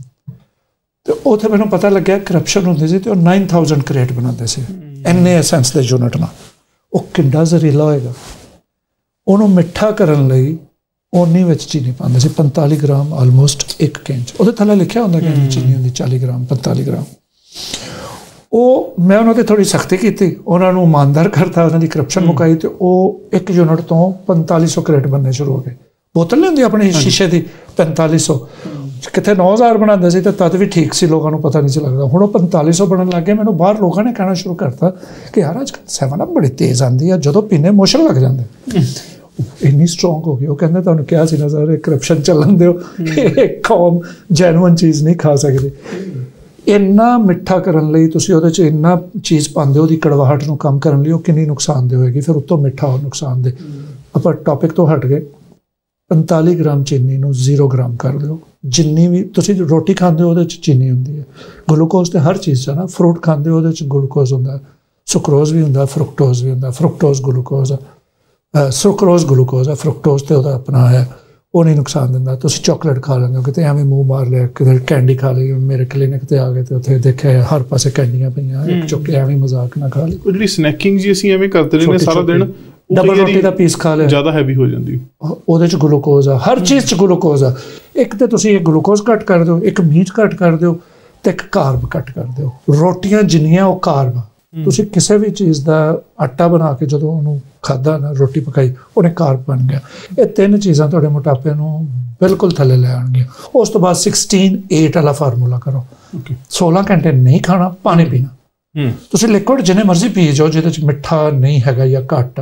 ਅਤੇ ਉੱਥੇ ਮੈਨੂੰ ਪਤਾ ਲੱਗਿਆ ਕਰਪਸ਼ਨ ਹੁੰਦੀ ਸੀ, ਅਤੇ ਉਹ ਨਾਈਨ ਥਾਊਜ਼ੈਂਡ ਕਰੇਟ ਬਣਾਉਂਦੇ ਸੀ ਇੰਨੇ ਐਸੈਂਸ ਦੇ ਯੂਨਿਟ ਨਾਲ। ਉਹ ਕਿੰਨਾ ਜ਼ਹਿਰੀਲਾ ਹੋਏਗਾ। ਉਹਨੂੰ ਮਿੱਠਾ ਕਰਨ ਲਈ ਉਨੀ ਵਿੱਚ ਚੀਨੀ ਪਾਉਂਦੇ ਸੀ, ਪੰਤਾਲੀ ਗ੍ਰਾਮ ਆਲਮੋਸਟ ਇੱਕ ਕੈਨ 'ਚ। ਉਹਦੇ ਥੱਲੇ ਲਿਖਿਆ ਹੁੰਦਾ ਕਿ ਇੰਨੀ ਚੀਨੀ ਹੁੰਦੀ, ਚਾਲੀ ਗ੍ਰਾਮ, ਪੰਤਾਲੀ ਗ੍ਰਾਮ। ਉਹ ਮੈਂ ਉਹਨਾਂ 'ਤੇ ਥੋੜ੍ਹੀ ਸਖਤੀ ਕੀਤੀ, ਉਹਨਾਂ ਨੂੰ ਇਮਾਨਦਾਰ ਕਰਤਾ, ਉਹਨਾਂ ਦੀ ਕਰਪਸ਼ਨ ਮੁਕਾਈ, ਅਤੇ ਉਹ ਇੱਕ ਯੂਨਿਟ ਤੋਂ ਪੰਤਾਲੀ ਸੌ ਕਰੇਟ ਬਣਨੇ ਸ਼ੁਰੂ ਹੋ ਗਏ। ਬੋਤਲ ਨਹੀਂ ਹੁੰਦੀ ਆਪਣੀ ਸ਼ੀਸ਼ੇ ਦੀ, ਪੈਂਤਾਲੀ ਸੌ, ਕਿੱਥੇ ਨੌ ਹਜ਼ਾਰ ਬਣਾਉਂਦੇ ਸੀ, ਅਤੇ ਤਦ ਵੀ ਠੀਕ ਸੀ, ਲੋਕਾਂ ਨੂੰ ਪਤਾ ਨਹੀਂ ਸੀ ਲੱਗਦਾ। ਹੁਣ ਉਹ ਪੰਤਾਲੀ ਸੌ ਬਣਨ ਲੱਗ ਗਏ। ਮੈਨੂੰ ਬਾਹਰ ਲੋਕਾਂ ਨੇ ਕਹਿਣਾ ਸ਼ੁਰੂ ਕਰਤਾ ਕਿ ਯਾਰ ਅੱਜ ਕੱਲ੍ਹ ਸੈਵਨ ਅਪ ਬੜੀ ਤੇਜ਼ ਆਉਂਦੀ ਆ, ਜਦੋਂ ਪੀਨੇ ਮੋਸ਼ਨ ਲੱਗ ਜਾਂਦੇ, ਇੰਨੀ ਸਟਰੋਂਗ ਹੋ ਗਈ। ਉਹ ਕਹਿੰਦੇ ਤੁਹਾਨੂੰ ਕਿਹਾ ਸੀ ਨਾ ਸਰ, ਇਹ ਕਰਪਸ਼ਨ ਚੱਲਣ ਦਿਓ, ਇਹ ਕੌਮ ਜੈਨੂਅਨ ਚੀਜ਼ ਨਹੀਂ ਖਾ ਸਕਦੀ। ਇੰਨਾ ਮਿੱਠਾ ਕਰਨ ਲਈ ਤੁਸੀਂ ਉਹਦੇ 'ਚ ਇੰਨਾ ਚੀਜ਼ ਪਾਉਂਦੇ ਹੋ, ਉਹਦੀ ਕੜਵਾਹਟ ਨੂੰ ਕੰਮ ਕਰਨ ਲਈ, ਉਹ ਕਿੰਨੀ ਨੁਕਸਾਨਦੇਹ ਹੋਏਗੀ। ਫਿਰ ਉੱਤੋਂ ਮਿੱਠਾ ਹੋਰ ਨੁਕਸਾਨਦੇਹ। ਆਪਾਂ ਟੌਪਿਕ ਤੋਂ ਹਟ ਗਏ। ਪੰਤਾਲੀ ਗ੍ਰਾਮ ਚੀਨੀ ਨੂੰ ਜ਼ੀਰੋ ਗ੍ਰਾਮ ਕਰ ਦਿਓ। ਜਿੰਨੀ ਵੀ ਤੁਸੀਂ ਰੋਟੀ ਖਾਂਦੇ ਹੋ ਉਹਦੇ 'ਚ ਚੀਨੀ ਹੁੰਦੀ ਹੈ। ਗਲੂਕੋਜ਼ ਤਾਂ ਹਰ ਚੀਜ਼ 'ਚ ਨਾ, ਫਰੂਟ ਖਾਂਦੇ ਹੋ ਉਹਦੇ 'ਚ ਗਲੂਕੋਜ਼ ਹੁੰਦਾ, ਸੁਕਰੋਜ਼ ਵੀ ਹੁੰਦਾ, ਫਰੁਕਟੋਜ਼ ਵੀ ਹੁੰਦਾ। ਫਰੁਕਟੋਜ਼ ਗਲੂਕੋਜ਼ ਆ, ਸੁਕਰੋਜ਼ ਗਲੂਕੋਜ਼ ਆ, ਫਰੁਕਟੋਜ਼ ਤੇ ਉਹਦਾ ਆਪਣਾ ਹੈ, ਉਹ ਨਹੀਂ ਨੁਕਸਾਨ ਦਿੰਦਾ। ਤੁਸੀਂ ਚਾਕਲੇਟ ਖਾ ਲੈਂਦੇ ਹੋ, ਕਿਤੇ ਐਵੇਂ ਮੂੰਹ ਮਾਰ ਲਿਆ, ਕਿਤੇ ਕੈਂਡੀ ਖਾ ਲਈ। ਮੇਰੇ ਕਲੀਨਿਕ 'ਤੇ ਆ ਗਏ ਅਤੇ ਉੱਥੇ ਦੇਖਿਆ ਹਰ ਪਾਸੇ ਕੈਂਡੀਆਂ ਪਈਆਂ, ਇੱਕ ਚੁੱਕ ਕੇ ਐਵੇਂ ਮਜ਼ਾਕ ਨਾ ਖਾ ਲਈ। ਉਹ ਜਿਹੜੀ ਸਨੈਕਿੰਗ ਜੀ ਅਸੀਂ ਐਵੇਂ ਕਰਦੇ ਰਹਿੰਦੇ ਸਾਰਾ ਦਿਨ, ਡਬਲ ਰੋਟੀ ਦਾ ਪੀਸ ਖਾ ਲਿਆ, ਜ਼ਿਆਦਾ ਹੈਵੀ ਹੋ ਜਾਂਦੀ। ਉਹਦੇ 'ਚ ਗਲੂਕੋਜ਼ ਆ, ਹਰ ਚੀਜ਼ 'ਚ ਗਲੂਕੋਜ਼ ਆ। ਇੱਕ ਤਾਂ ਤੁਸੀਂ ਇਹ ਗਲੂਕੋਜ਼ ਘੱਟ ਕਰ ਦਿਓ, ਇੱਕ ਮੀਟ ਘੱਟ ਕਰ ਦਿਓ, ਤੇ ਇੱਕ ਕਾਰਬ ਕੱਟ ਕਰ ਦਿਓ। ਰੋਟੀਆਂ ਜਿੰਨੀਆਂ ਉਹ ਕਾਰਬ। ਤੁਸੀਂ ਕਿਸੇ ਵੀ ਚੀਜ਼ ਦਾ ਆਟਾ ਬਣਾ ਕੇ ਜਦੋਂ ਉਹਨੂੰ ਖਾਧਾ ਨਾ, ਰੋਟੀ ਪਕਾਈ, ਉਹਨੇ ਕਾਰਬ ਬਣ ਗਿਆ। ਇਹ ਤਿੰਨ ਚੀਜ਼ਾਂ ਤੁਹਾਡੇ ਮੋਟਾਪੇ ਨੂੰ ਬਿਲਕੁਲ ਥੱਲੇ ਲੈ ਆਉਣਗੀਆਂ। ਉਸ ਤੋਂ ਬਾਅਦ ਸਿਕਸਟੀਨ ਏਟ ਵਾਲਾ ਫਾਰਮੂਲਾ ਕਰੋ। ਸੋਲਾਂ ਘੰਟੇ ਨਹੀਂ ਖਾਣਾ, ਪਾਣੀ ਪੀਣਾ। ਤੁਸੀਂ ਲਿਕੁਇਡ ਜਿੰਨੇ ਮਰਜ਼ੀ ਪੀ ਜਾਓ ਜਿਹਦੇ 'ਚ ਮਿੱਠਾ ਨਹੀਂ ਹੈਗਾ ਜਾਂ ਘੱਟ,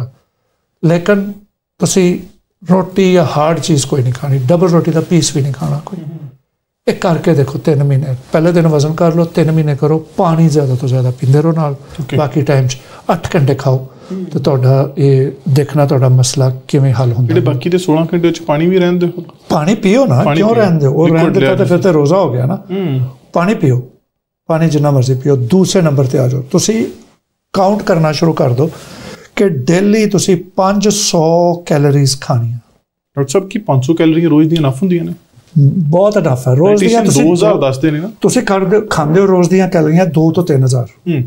ਲੇਕਿਨ ਤੁਸੀਂ ਰੋਟੀ ਜਾਂ ਹਾਰਡ ਚੀਜ਼ ਕੋਈ ਨਹੀਂ ਖਾਣੀ। ਡਬਲ ਰੋਟੀ ਦਾ ਪੀਸ ਵੀ ਨਹੀਂ ਖਾਣਾ ਕੋਈ। ਇਹ ਕਰਕੇ ਦੇਖੋ ਤਿੰਨ ਮਹੀਨੇ। ਪਹਿਲੇ ਦਿਨ ਵਜ਼ਨ ਕਰ ਲਓ, ਤਿੰਨ ਮਹੀਨੇ ਕਰੋ, ਪਾਣੀ ਜ਼ਿਆਦਾ ਤੋਂ ਜ਼ਿਆਦਾ ਪੀਂਦੇ ਰਹੋ ਨਾਲ। ਬਾਕੀ ਟਾਈਮ 'ਚ ਅੱਠ ਘੰਟੇ ਖਾਓ ਤੇ ਤੁਹਾਡਾ ਇਹ ਦੇਖਣਾ ਤੁਹਾਡਾ ਮਸਲਾ ਕਿਵੇਂ ਹੱਲ ਹੁੰਦਾ। ਜਿਹੜੇ ਬਾਕੀ ਦੇ ਸੋਲਾਂ ਘੰਟੇ ਵਿੱਚ ਪਾਣੀ ਵੀ ਰਹਿਣ ਦਿਓ। ਪਾਣੀ ਪੀਓ ਨਾ, ਕਿਉਂ ਰਹਿਣ ਦਿਓ? ਉਹ ਰਹਿਣ ਦਿੱਤਾ ਤਾਂ ਫਿਰ ਤਾਂ ਰੋਜ਼ਾ ਹੋ ਗਿਆ ਨਾ। ਪਾਣੀ ਪੀਓ, ਪਾਣੀ ਜਿੰਨਾ ਮਰਜ਼ੀ ਪੀਓ। ਦੂਸਰੇ ਨੰਬਰ 'ਤੇ ਆ ਜਾਓ, ਤੁਸੀਂ ਕਾਊਂਟ ਕਰਨਾ ਸ਼ੁਰੂ ਕਰ ਦਿਓ ਕਿ ਡੇਲੀ ਤੁਸੀਂ ਪੰਜ ਸੌ ਕੈਲੋਰੀਜ਼ ਖਾਣੀਆਂ। ਡਾਕਟਰ ਸਾਹਿਬ ਕੀ ਪੰਜ ਸੌ ਕੈਲੋਰੀਆਂ ਰੋਜ਼ ਦੀਆਂ ਇਨਫ ਹੁੰਦੀਆਂ ਨੇ? ਬਹੁਤ ਇਨਫ ਹੈ। ਰੋਜ਼ ਦੀਆਂ ਤੁਸੀਂ ਦੋ ਹਜ਼ਾਰ ਦੱਸਦੇ ਨੇ ਨਾ, ਤੁਸੀਂ ਖਾਂਦੇ ਖਾਂਦੇ ਹੋ ਰੋਜ਼ ਦੀਆਂ ਕੈਲੋਰੀਆਂ ਦੋ ਤੋਂ ਤਿੰਨ ਹਜ਼ਾਰ,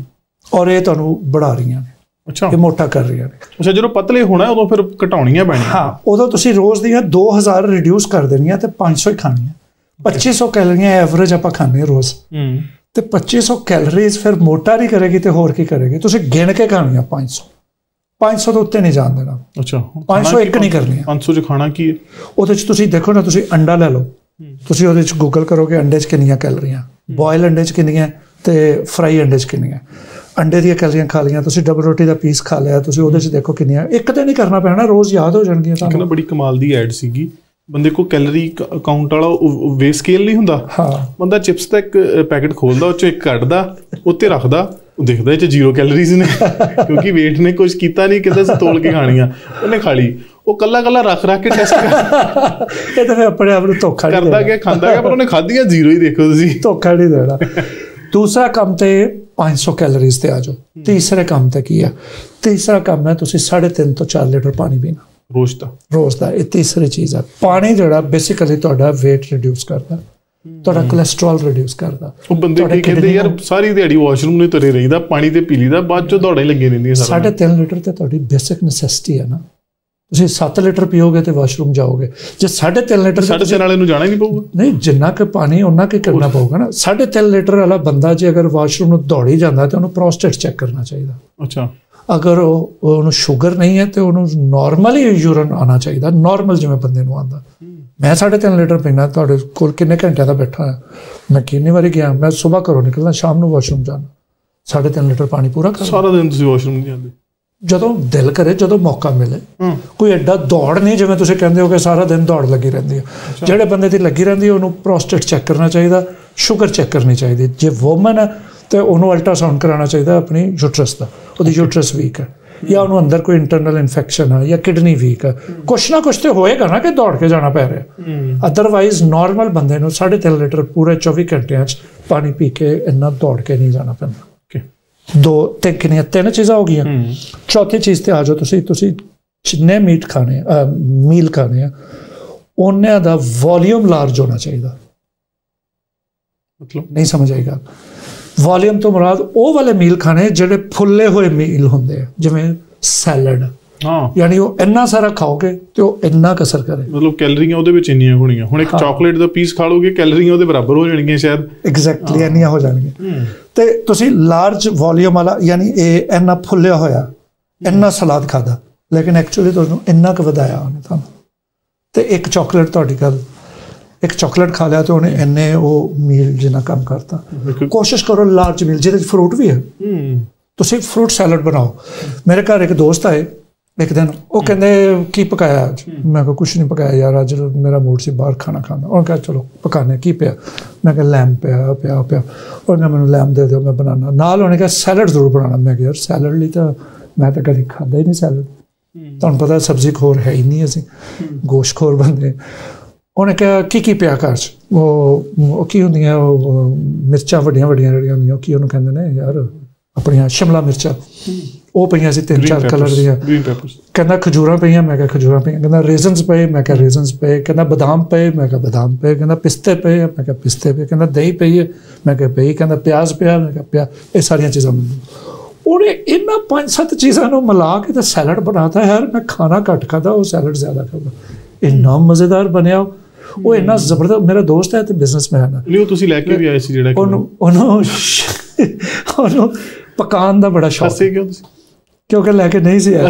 ਔਰ ਇਹ ਤੁਹਾਨੂੰ ਬੜਾ ਰਹੀਆਂ ਨੇ। ਅੱਛਾ, ਇਹ ਮੋਟਾ ਕਰ ਰਹੀਆਂ ਨੇ। ਅੱਛਾ, ਜਦੋਂ ਪਤਲੇ ਹੋਣਾ ਉਦੋਂ ਫਿਰ ਘਟਾਉਣੀਆਂ ਪੈਣੀਆਂ। ਹਾਂ, ਉਦੋਂ ਤੁਸੀਂ ਰੋਜ਼ ਦੀਆਂ ਦੋ ਹਜ਼ਾਰ ਰਿਡਿਊਸ ਕਰ ਦੇਣੀਆਂ ਤੇ ਪੰਜ ਸੌ ਹੀ ਖਾਣੀਆਂ। ਪੱਚੀ ਸੌ ਕੈਲੋਰੀਆਂ ਐਵਰੇਜ ਆਪਾਂ ਖਾਂਦੇ ਹਾਂ ਰੋਜ਼, ਤੇ ਪੱਚੀ ਸੌ ਕੈਲੋਰੀਜ਼ ਫਿਰ ਮੋਟਾ ਨਹੀਂ ਕਰੇਗੀ ਤੇ ਹੋਰ ਕੀ ਕਰੇਗੀ? ਤੁਸੀਂ ਗਿਣ ਕੇ ਖਾਣੀਆਂ ਪੰਜ ਸੌ। ਪੰਜ ਸੌ ਤੋਂ ਉੱਤੇ ਨਹੀਂ ਜਾਣ ਦੇਣਾ। ਅੱਛਾ, ਪੰਜ ਸੌ ਇੱਕ ਨਹੀਂ ਕਰਨੀਆਂ। ਪੰਜ ਸੌ 'ਚ ਖਾਣਾ ਕੀ ਹੈ? ਉਹਦੇ 'ਚ ਤੁਸੀਂ ਦੇਖੋ ਨਾ, ਤੁਸੀਂ ਅੰਡਾ ਲੈ ਲਓ, ਤੁਸੀਂ ਉਹਦੇ 'ਚ ਗੂਗਲ ਕਰੋਗੇ ਅੰਡੇ 'ਚ ਕਿੰਨੀਆਂ ਕੈਲੋਰੀਆਂ, ਬੋਇਲ ਅੰਡੇ 'ਚ ਕਿੰਨੀਆਂ ਤੇ ਫਰਾਈ ਅੰਡੇ 'ਚ ਕਿੰਨੀਆਂ। ਅੰਡੇ ਦੀਆਂ ਕੈਲੋਰੀਆਂ ਖਾ ਲਈਆਂ, ਤੁਸੀਂ ਡਬਲ ਰੋਟੀ ਦਾ ਪੀਸ ਖਾ ਲਿਆ, ਤੁਸੀਂ ਉਹਦੇ 'ਚ ਦੇਖੋ ਕਿੰਨੀਆਂ। ਇੱਕ ਤਾਂ ਨਹੀਂ ਕਰਨਾ ਪੈਣਾ, ਰੋਜ਼ ਯਾਦ ਹੋ ਜਾਣਗੀਆਂ ਤੁਹਾਨੂੰ। ਬੜੀ ਕਮਾਲ ਦੀ ਐਡ ਸੀਗੀ, ਬੰਦੇ ਕੋਲ ਕੈਲੋਰੀ ਕਾਊਂਟ ਵਾਲਾ ਵੇ ਸਕੇਲ ਨਹੀਂ ਹੁੰਦਾ। ਹਾਂ, ਬੰਦਾ ਚਿਪਸ ਦਾ ਇੱਕ ਪੈਕਟ ਖੋਲਦਾ, ਉਹ 'ਚੋਂ ਇੱਕ ਕੱਢਦਾ, ਉੱਤੇ ਰੱਖਦਾ, ਉਹ ਦੇਖਦਾ ਇਹ 'ਚ ਜ਼ੀਰੋ ਕੈਲੋਰੀਜ਼ ਨੇ ਕਿਉਂਕਿ ਵੇਟ ਨੇ ਕੁਛ ਕੀਤਾ ਨਹੀਂ, ਕਹਿੰਦਾ ਅਸੀਂ ਤੋਲ ਕੇ ਖਾਣੀਆਂ, ਉਹਨੇ ਖਾ ਲਈ। ਉਹ ਕੱਲਾ ਕੱਲਾ ਰੱਖ ਰੱਖ ਕੇ ਟੈਸਟ ਕਰ, ਇਹ ਤਾਂ ਫਿਰ ਆਪਣੇ ਆਪ ਨੂੰ ਧੋਖਾ ਕਰਦਾ ਗਿਆ, ਖਾਂਦਾ ਗਿਆ, ਪਰ ਉਹਨੇ ਖਾਧੀਆਂ ਜ਼ੀਰੋ ਹੀ। ਦੇਖੋ ਤੁਸੀਂ, ਧੋਖਾ ਨਹੀਂ ਦੇਣਾ। ਦੂਸਰਾ ਕੰਮ ਤੇ ਪੰਜ ਸੌ ਕੈਲੋਰੀਜ਼ ਤੇ ਆ ਜਾਓ। ਤੀਸਰੇ ਕੰਮ ਤੇ ਕੀ ਆ? ਤੀਸਰਾ ਕੰਮ ਹੈ ਤੁਸੀਂ ਸਾਢੇ ਤਿੰਨ ਤੋਂ ਚਾਰ ਲੀਟਰ ਪਾਣੀ ਪੀਣਾ ਰੋਜ਼ ਦਾ। ਰੋਜ਼ ਦਾ, ਇਹ ਤੀਸਰੀ ਚੀਜ਼ ਆ। ਪਾਣੀ ਜਿਹੜਾ ਬੇਸਿਕਲੀ ਤੁਹਾਡਾ ਵੇਟ ਰਿਡਿਊਸ ਕਰਦਾ, ਤੁਹਾਡਾ ਕੋਲੈਸਟਰੋਲ ਰਿਡਿਊਸ ਕਰਦਾ। ਉਹ ਬੰਦੇ ਕੀ ਕਹਿੰਦੇ ਯਾਰ ਸਾਰੀ ਦਿਹਾੜੀ ਵਾਸ਼ਰੂਮ ਨੂੰ ਤੁਰੇ ਰਹਿੰਦਾ, ਪਾਣੀ ਤੇ ਪੀ ਲਈਦਾ, ਬਾਅਦ ਚੋਂ ਦੌੜਾਂ ਹੀ ਲੱਗੀਆਂ ਰਹਿੰਦੀਆਂ। ਸਾਢੇ ਤਿੰਨ ਲੀਟਰ ਤੇ ਤੁਹਾਡੀ ਬੇਸਿਕ ਨੈਸੈਸਿਟੀ ਹੈ ਨਾ। ਤੁਸੀਂ ਸੱਤ ਲੀਟਰ ਪੀਓਗੇ ਤੇ ਵਾਸ਼ਰੂਮ ਜਾਓਗੇ। ਜੇ ਸਾਢੇ ਤਿੰਨ ਲੀਟਰ ਸਾਢੇ ਤਿੰਨ ਵਾਲੇ ਨੂੰ ਜਾਣਾ ਹੀ ਨਹੀਂ ਪਊਗਾ। ਨਹੀਂ, ਜਿੰਨਾ ਕਿ ਪਾਣੀ ਉਹਨਾਂ ਕਿ ਕਰਨਾ ਪਊਗਾ ਨਾ। ਸਾਢੇ ਤਿੰਨ ਲੀਟਰ ਵਾਲਾ ਬੰਦਾ ਜੇ ਅਗਰ ਵਾਸ਼ਰੂਮ ਨੂੰ ਦੌੜ ਹੀ ਜਾਂਦਾ ਤੇ ਉਹਨੂੰ ਪ੍ਰੋਸਟੇਟ ਚੈੱਕ ਕਰਨਾ ਚਾਹੀਦਾ। ਅੱਛਾ, ਅਗਰ ਉਹ ਉਹਨੂੰ ਸ਼ੂਗਰ ਨਹੀਂ ਹੈ ਤੇ ਉਹਨੂੰ ਨੋਰਮਲੀ ਯੂਰਨ ਆਉਣਾ ਚਾਹੀਦਾ, ਨੋਰਮਲ ਜਿਵੇਂ ਬੰਦੇ ਨੂੰ ਆਉਂਦਾ। ਮੈਂ ਸਾਢੇ ਤਿੰਨ ਲੀਟਰ ਪੀਣਾ। ਤੁਹਾਡੇ ਕੋਲ ਕਿੰਨੇ ਘੰਟਿਆਂ ਦਾ ਬੈਠਾ ਹੋਇਆ? ਮੈਂ ਕਿੰਨੀ ਵਾਰੀ ਗਿਆ, ਮੈਂ ਸੁਬਾਹ ਘਰੋਂ ਨਿਕਲਣਾ, ਸ਼ਾਮ ਨੂੰ ਵਾਸ਼ਰੂਮ ਜਾਣਾ, ਸਾਢੇ ਤਿੰਨ ਲੀਟਰ ਪਾਣੀ ਪੂਰਾ ਕਰ। ਸਾਰਾ ਦਿਨ ਤੁਸੀਂ ਵਾਸ਼ਰੂਮ ਨਹੀਂ ਜਾਂਦੇ? ਜਦੋਂ ਦਿਲ ਕਰੇ, ਜਦੋਂ ਮੌਕਾ ਮਿਲੇ। ਕੋਈ ਐਡਾ ਦੌੜ ਨਹੀਂ ਜਿਵੇਂ ਤੁਸੀਂ ਕਹਿੰਦੇ ਹੋ ਕਿ ਸਾਰਾ ਦਿਨ ਦੌੜ ਲੱਗੀ ਰਹਿੰਦੀ ਹੈ। ਜਿਹੜੇ ਬੰਦੇ ਦੀ ਲੱਗੀ ਰਹਿੰਦੀ ਉਹਨੂੰ ਪ੍ਰੋਸਟੇਟ ਚੈੱਕ ਕਰਨਾ ਚਾਹੀਦਾ, ਸ਼ੂਗਰ ਚੈੱਕ ਕਰਨੀ ਚਾਹੀਦੀ। ਜੇ ਵੂਮਨ ਹੈ ਤੇ ਉਹਨੂੰ ਅਲਟਰਾਸਾਊਂਡ ਕਰਾਉਣਾ ਚਾਹੀਦਾ ਆਪਣੀ ਯੂਟਰਸ ਦਾ, ਉਹਦੀ ਯੂਟਰਸ ਵੀਕ ਹੈ ਜਾਂ ਉਹਨੂੰ ਅੰਦਰ ਕੋਈ ਇੰਟਰਨਲ ਇਨਫੈਕਸ਼ਨ ਹੈ ਜਾਂ ਕਿਡਨੀ ਵੀਕ ਹੈ। ਕੁਛ ਨਾ ਕੁਛ ਤੇ ਹੋਏਗਾ ਨਾ ਕਿ ਦੌੜ ਕੇ ਜਾਣਾ ਪੈ ਰਿਹਾ। ਅਦਰਵਾਈਜ਼ ਨੋਰਮਲ ਬੰਦੇ ਨੂੰ ਸਾਢੇ ਤਿੰਨ ਲੀਟਰ ਪੂਰੇ ਚੌਵੀ ਘੰਟਿਆਂ 'ਚ ਪਾਣੀ ਪੀ ਕੇ ਇੰਨਾ ਦੌੜ ਕੇ ਨਹੀਂ ਜਾਣਾ ਪੈਂਦਾ। ਦੋ ਤੇ ਕਿੰਨੀਆਂ ਤਿੰਨ ਚੀਜ਼ਾਂ ਹੋ ਗਈਆਂ। ਚੌਥੀ ਚੀਜ਼ ਤੇ ਆ ਜਾਓ ਤੁਸੀਂ। ਤੁਸੀਂ ਜਿੰਨੇ ਮੀਟ ਖਾਣੇ ਮੀਲ ਖਾਣੇ ਆ ਉਹਨਾਂ ਦਾ ਵੋਲੀਅਮ ਲਾਰਜ ਹੋਣਾ ਚਾਹੀਦਾ। ਮਤਲਬ ਨਹੀਂ ਸਮਝ ਆਏਗਾ। ਵੋਲੀਅਮ ਤੋਂ ਮੁਰਾਦ ਉਹ ਵਾਲੇ ਮੀਲ ਖਾਣੇ ਜਿਹੜੇ ਫੁੱਲੇ ਹੋਏ ਮੀਲ ਹੁੰਦੇ ਆ, ਜਿਵੇਂ ਸੈਲਡ। ਹਾਂ, ਯਾਨੀ ਉਹ ਇੰਨਾ ਸਾਰਾ ਖਾਓਗੇ ਤੇ ਉਹ ਇੰਨਾ ਕਸਰ ਕਰੇ। ਮਤਲਬ ਕੈਲਰੀਆਂ ਉਹਦੇ ਵਿੱਚ ਇੰਨੀਆਂ ਹੋਣੀਆਂ। ਹੁਣ ਇੱਕ ਚਾਕਲੇਟ ਦਾ ਪੀਸ ਖਾ ਲੋਗੇ, ਕੈਲਰੀਆਂ ਉਹਦੇ ਬਰਾਬਰ ਹੋ ਜਾਣਗੀਆਂ ਸ਼ਾਇਦ। ਐਗਜ਼ੈਕਟਲੀ ਇੰਨੀਆਂ ਹੋ ਜਾਣਗੀਆਂ। ਤੇ ਤੁਸੀਂ ਲਾਰਜ ਵੋਲੀਅਮ ਵਾਲਾ, ਯਾਨੀ ਇਹ ਇੰਨਾ ਫੁੱਲਿਆ ਹੋਇਆ, ਇੰਨਾ ਸਲਾਦ ਖਾਦਾ, ਲੇਕਿਨ ਐਕਚੁਅਲੀ ਤੁਹਾਨੂੰ ਇੰਨਾ ਕੁ ਵਧਾਇਆ ਉਹਨੇ ਤੁਹਾਨੂੰ। ਤੇ ਇੱਕ ਚਾਕਲੇਟ ਤੁਹਾਡੀ ਗੱਲ, ਇੱਕ ਚਾਕਲੇਟ ਖਾ ਲਿਆ ਤੇ ਉਹਨੇ ਇੰਨੇ ਉਹ ਮੀਲ ਜਿੰਨਾ ਕੰਮ ਕਰਤਾ। ਕੋਸ਼ਿਸ਼ ਕਰੋ ਲਾਰਜ ਮੀਲ ਜਿਹਦੇ 'ਚ ਫਰੂਟ ਵੀ ਹੈ। ਤੁਸੀਂ ਫਰੂਟ ਸੈਲਡ ਬਣਾਓ। ਮੇਰੇ ਘਰ ਇੱਕ ਦੋਸਤ ਆਏ ਇੱਕ ਦਿਨ, ਉਹ ਕਹਿੰਦੇ ਕੀ ਪਕਾਇਆ ਅੱਜ? ਮੈਂ ਕਿਹਾ ਕੁਛ ਨਹੀਂ ਪਕਾਇਆ ਯਾਰ, ਅੱਜ ਮੇਰਾ ਮੂਡ ਸੀ ਬਾਹਰ ਖਾਣਾ ਖਾਣ ਦਾ। ਉਹਨੇ ਕਿਹਾ ਚਲੋ ਪਕਾਨੇ। ਕੀ ਪਿਆ? ਮੈਂ ਕਿਹਾ ਲੈਂਬ ਪਿਆ ਪਿਆ ਪਿਆ ਉਹਨੇ ਕਿਹਾ ਮੈਨੂੰ ਲੈਂਬ ਦੇ ਦਿਓ, ਮੈਂ ਬਣਾਉਣਾ। ਨਾਲ ਉਹਨੇ ਕਿਹਾ ਸੈਲਡ ਜ਼ਰੂਰ ਬਣਾਉਣਾ। ਮੈਂ ਕਿਹਾ ਯਾਰ ਸੈਲਡ ਲਈ ਤਾਂ ਮੈਂ ਤਾਂ ਕਦੇ ਖਾਧਾ ਹੀ ਨਹੀਂ ਸੈਲਡ। ਤੁਹਾਨੂੰ ਪਤਾ ਸਬਜ਼ੀ ਖੋਰ ਹੈ ਹੀ ਨਹੀਂ, ਅਸੀਂ ਗੋਸ਼ਤ ਖੋਰ ਬੰਦੇ। ਉਹਨੇ ਕਿਹਾ ਕੀ ਕੀ ਪਿਆ ਘਰ 'ਚ? ਉਹ ਉਹ ਕੀ ਹੁੰਦੀਆਂ ਉਹ ਮਿਰਚਾਂ ਵੱਡੀਆਂ ਵੱਡੀਆਂ ਜਿਹੜੀਆਂ ਹੁੰਦੀਆਂ, ਕੀ ਉਹਨੂੰ ਕਹਿੰਦੇ ਨੇ ਯਾਰ, ਆਪਣੀਆਂ ਸ਼ਿਮਲਾ ਮਿਰਚਾਂ, ਉਹ ਪਈਆਂ ਸੀ ਤਿੰਨ ਚਾਰ ਕਲਰ ਦੀਆਂ। ਕਹਿੰਦਾ ਖਜੂਰਾਂ ਪਈਆਂ। ਮੈਂ ਕਿਹਾ ਖਜੂਰਾਂ ਪਈਆਂ। ਕਹਿੰਦਾ ਰੇਜ਼ਨਸ ਪਏ। ਮੈਂ ਕਿਹਾ ਰੇਜ਼ਨਸ ਪਏ। ਕਹਿੰਦਾ ਬਦਾਮ ਪਏ। ਮੈਂ ਕਿਹਾ ਬਦਾਮ ਪਏ। ਕਹਿੰਦਾ ਪਿਸਤੇ ਪਏ। ਮੈਂ ਕਿਹਾ ਪਿਸਤੇ ਪਏ। ਕਹਿੰਦਾ ਦਹੀਂ ਪਈ ਹੈ। ਮੈਂ ਕਿਹਾ ਪਈ। ਕਹਿੰਦਾ ਪਿਆਜ਼ ਪਿਆ। ਮੈਂ ਕਿਹਾ ਪਿਆ। ਇਹ ਸਾਰੀਆਂ ਚੀਜ਼ਾਂ ਉਹਨੇ ਇਹਨਾਂ ਪੰਜ ਸੱਤ ਚੀਜ਼ਾਂ ਨੂੰ ਮਿਲਾ ਕੇ ਤਾਂ ਸੈਲਡ ਬਣਾਤਾ। ਯਾਰ ਮੈਂ ਖਾਣਾ ਘੱਟ ਖਾਦਾ, ਉਹ ਸੈਲਡ ਜ਼ਿਆਦਾ ਖਾਦਾ। ਇੰਨਾ ਮਜ਼ੇਦਾਰ ਬਣਿਆ। ਉਹ ਇੰਨਾ ਜ਼ਬਰਦਸਤ, ਮੇਰਾ ਦੋਸਤ ਹੈ ਤੇ ਬਿਜ਼ਨਸਮੈਨ ਹੈ। ਨਹੀਂ ਉਹ ਤੁਸੀਂ ਲੈ ਕੇ ਵੀ ਆਏ ਸੀ ਜਿਹੜਾ ਉਹਨੂੰ ਉਹਨੂੰ ਉਹਨੂੰ ਪਕਾਉਣ ਦਾ ਬੜਾ ਸ਼ੌਕ ਸੀ। ਕਿਉਂ ਤੁਸੀਂ? ਕਿਉਂਕਿ ਲੈ ਕੇ ਨਹੀਂ ਸੀ ਆਇਆ।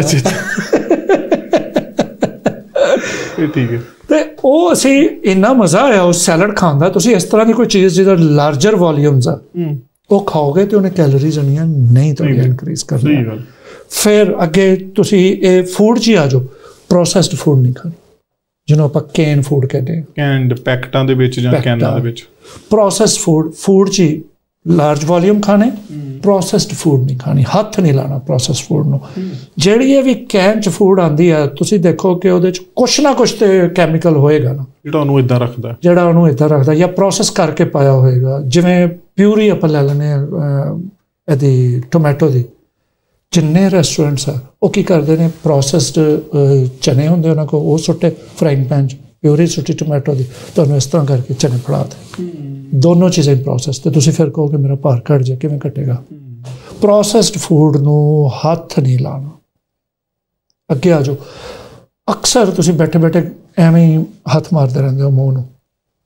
ਇਹ ਠੀਕ ਹੈ। ਤੇ ਉਹ ਅਸੀਂ ਇੰਨਾ ਮਜ਼ਾ ਆਇਆ ਉਸ ਸੈਲਡ ਖਾਣ ਦਾ। ਤੁਸੀਂ ਇਸ ਤਰ੍ਹਾਂ ਦੀ ਕੋਈ ਚੀਜ਼ ਜਿਹਦਾ ਲਾਰਜਰ ਵੋਲੀਅਮਸ ਆ ਉਹ ਖਾਓਗੇ ਤੇ ਉਹਨੇ ਕੈਲੋਰੀਜ਼ ਜਿਹੜੀਆਂ ਨਹੀਂ ਤੁਹਾਡੀਆਂ ਇਨਕਰੀਜ਼ ਕਰਨੀਆਂ। ਫਿਰ ਅੱਗੇ ਤੁਸੀਂ ਇਹ ਫੂਡ 'ਚ ਹੀ ਆ ਜਾਓ। ਪ੍ਰੋਸੈਸਡ ਫੂਡ ਨਹੀਂ ਖਾਣੀ, ਜਿਹਨੂੰ ਆਪਾਂ ਕੈਨ ਫੂਡ ਕਹਿੰਦੇ ਹਾਂ, ਕੈਨਡ ਪੈਕਟਾਂ ਦੇ ਵਿੱਚ ਜਾਂ ਕੈਨਾਂ ਦੇ ਵਿੱਚ। ਪ੍ਰੋਸੈਸਡ ਫੂਡ ਫੂਡ 'ਚ ਹੀ ਲਾਰਜ ਵੋਲੀਅਮ ਖਾਣੇ, ਪ੍ਰੋਸੈਸਡ ਫੂਡ ਨਹੀਂ ਖਾਣੀ, ਹੱਥ ਨਹੀਂ ਲਾਣਾ ਪ੍ਰੋਸੈਸਡ ਫੂਡ ਨੂੰ। ਜਿਹੜੀ ਇਹ ਵੀ ਕੈਨ 'ਚ ਫੂਡ ਆਉਂਦੀ ਆ, ਤੁਸੀਂ ਦੇਖੋ ਕਿ ਉਹਦੇ 'ਚ ਕੁਛ ਨਾ ਕੁਛ ਤੇ ਕੈਮੀਕਲ ਹੋਏਗਾ ਨਾ, ਜਿਹੜਾ ਉਹਨੂੰ ਇੱਦਾਂ ਰੱਖਦਾ ਜਿਹੜਾ ਉਹਨੂੰ ਇੱਦਾਂ ਰੱਖਦਾ ਜਾਂ ਪ੍ਰੋਸੈਸ ਕਰਕੇ ਪਾਇਆ ਹੋਏਗਾ। ਜਿਵੇਂ ਪਿਊਰੀ ਆਪਾਂ ਲੈ ਲੈਂਦੇ ਹਾਂ ਇਹਦੀ ਟੋਮੈਟੋ ਦੀ, ਜਿੰਨੇ ਰੈਸਟੋਰੈਂਟਸ ਆ ਉਹ ਕੀ ਕਰਦੇ ਨੇ, ਪ੍ਰੋਸੈਸਡ ਚਨੇ ਹੁੰਦੇ ਉਹਨਾਂ ਕੋਲ, ਉਹ ਸੁੱਟੇ ਫਰਾਈਂਗ ਪੈਨ 'ਚ, ਪਿਊਰੀ ਸੁੱਟੀ ਟੋਮੈਟੋ ਦੀ, ਤੁਹਾਨੂੰ ਇਸ ਤਰ੍ਹਾਂ ਕਰਕੇ ਚਨੇ ਫੜਾ ਦੇ। ਦੋਨੋਂ ਚੀਜ਼ਾਂ ਪ੍ਰੋਸੈਸ। ਤੇ ਤੁਸੀਂ ਫਿਰ ਕਹੋਗੇ ਮੇਰਾ ਭਾਰ ਘਟ ਜਾ, ਕਿਵੇਂ ਘਟੇਗਾ? ਪ੍ਰੋਸੈਸਡ ਫੂਡ ਨੂੰ ਹੱਥ ਨਹੀਂ ਲਾਣਾ। ਅੱਗੇ ਆ ਜਾਓ। ਅਕਸਰ ਤੁਸੀਂ ਬੈਠੇ ਬੈਠੇ ਐਵੇਂ ਹੀ ਹੱਥ ਮਾਰਦੇ ਰਹਿੰਦੇ ਹੋ ਮੂੰਹ ਨੂੰ।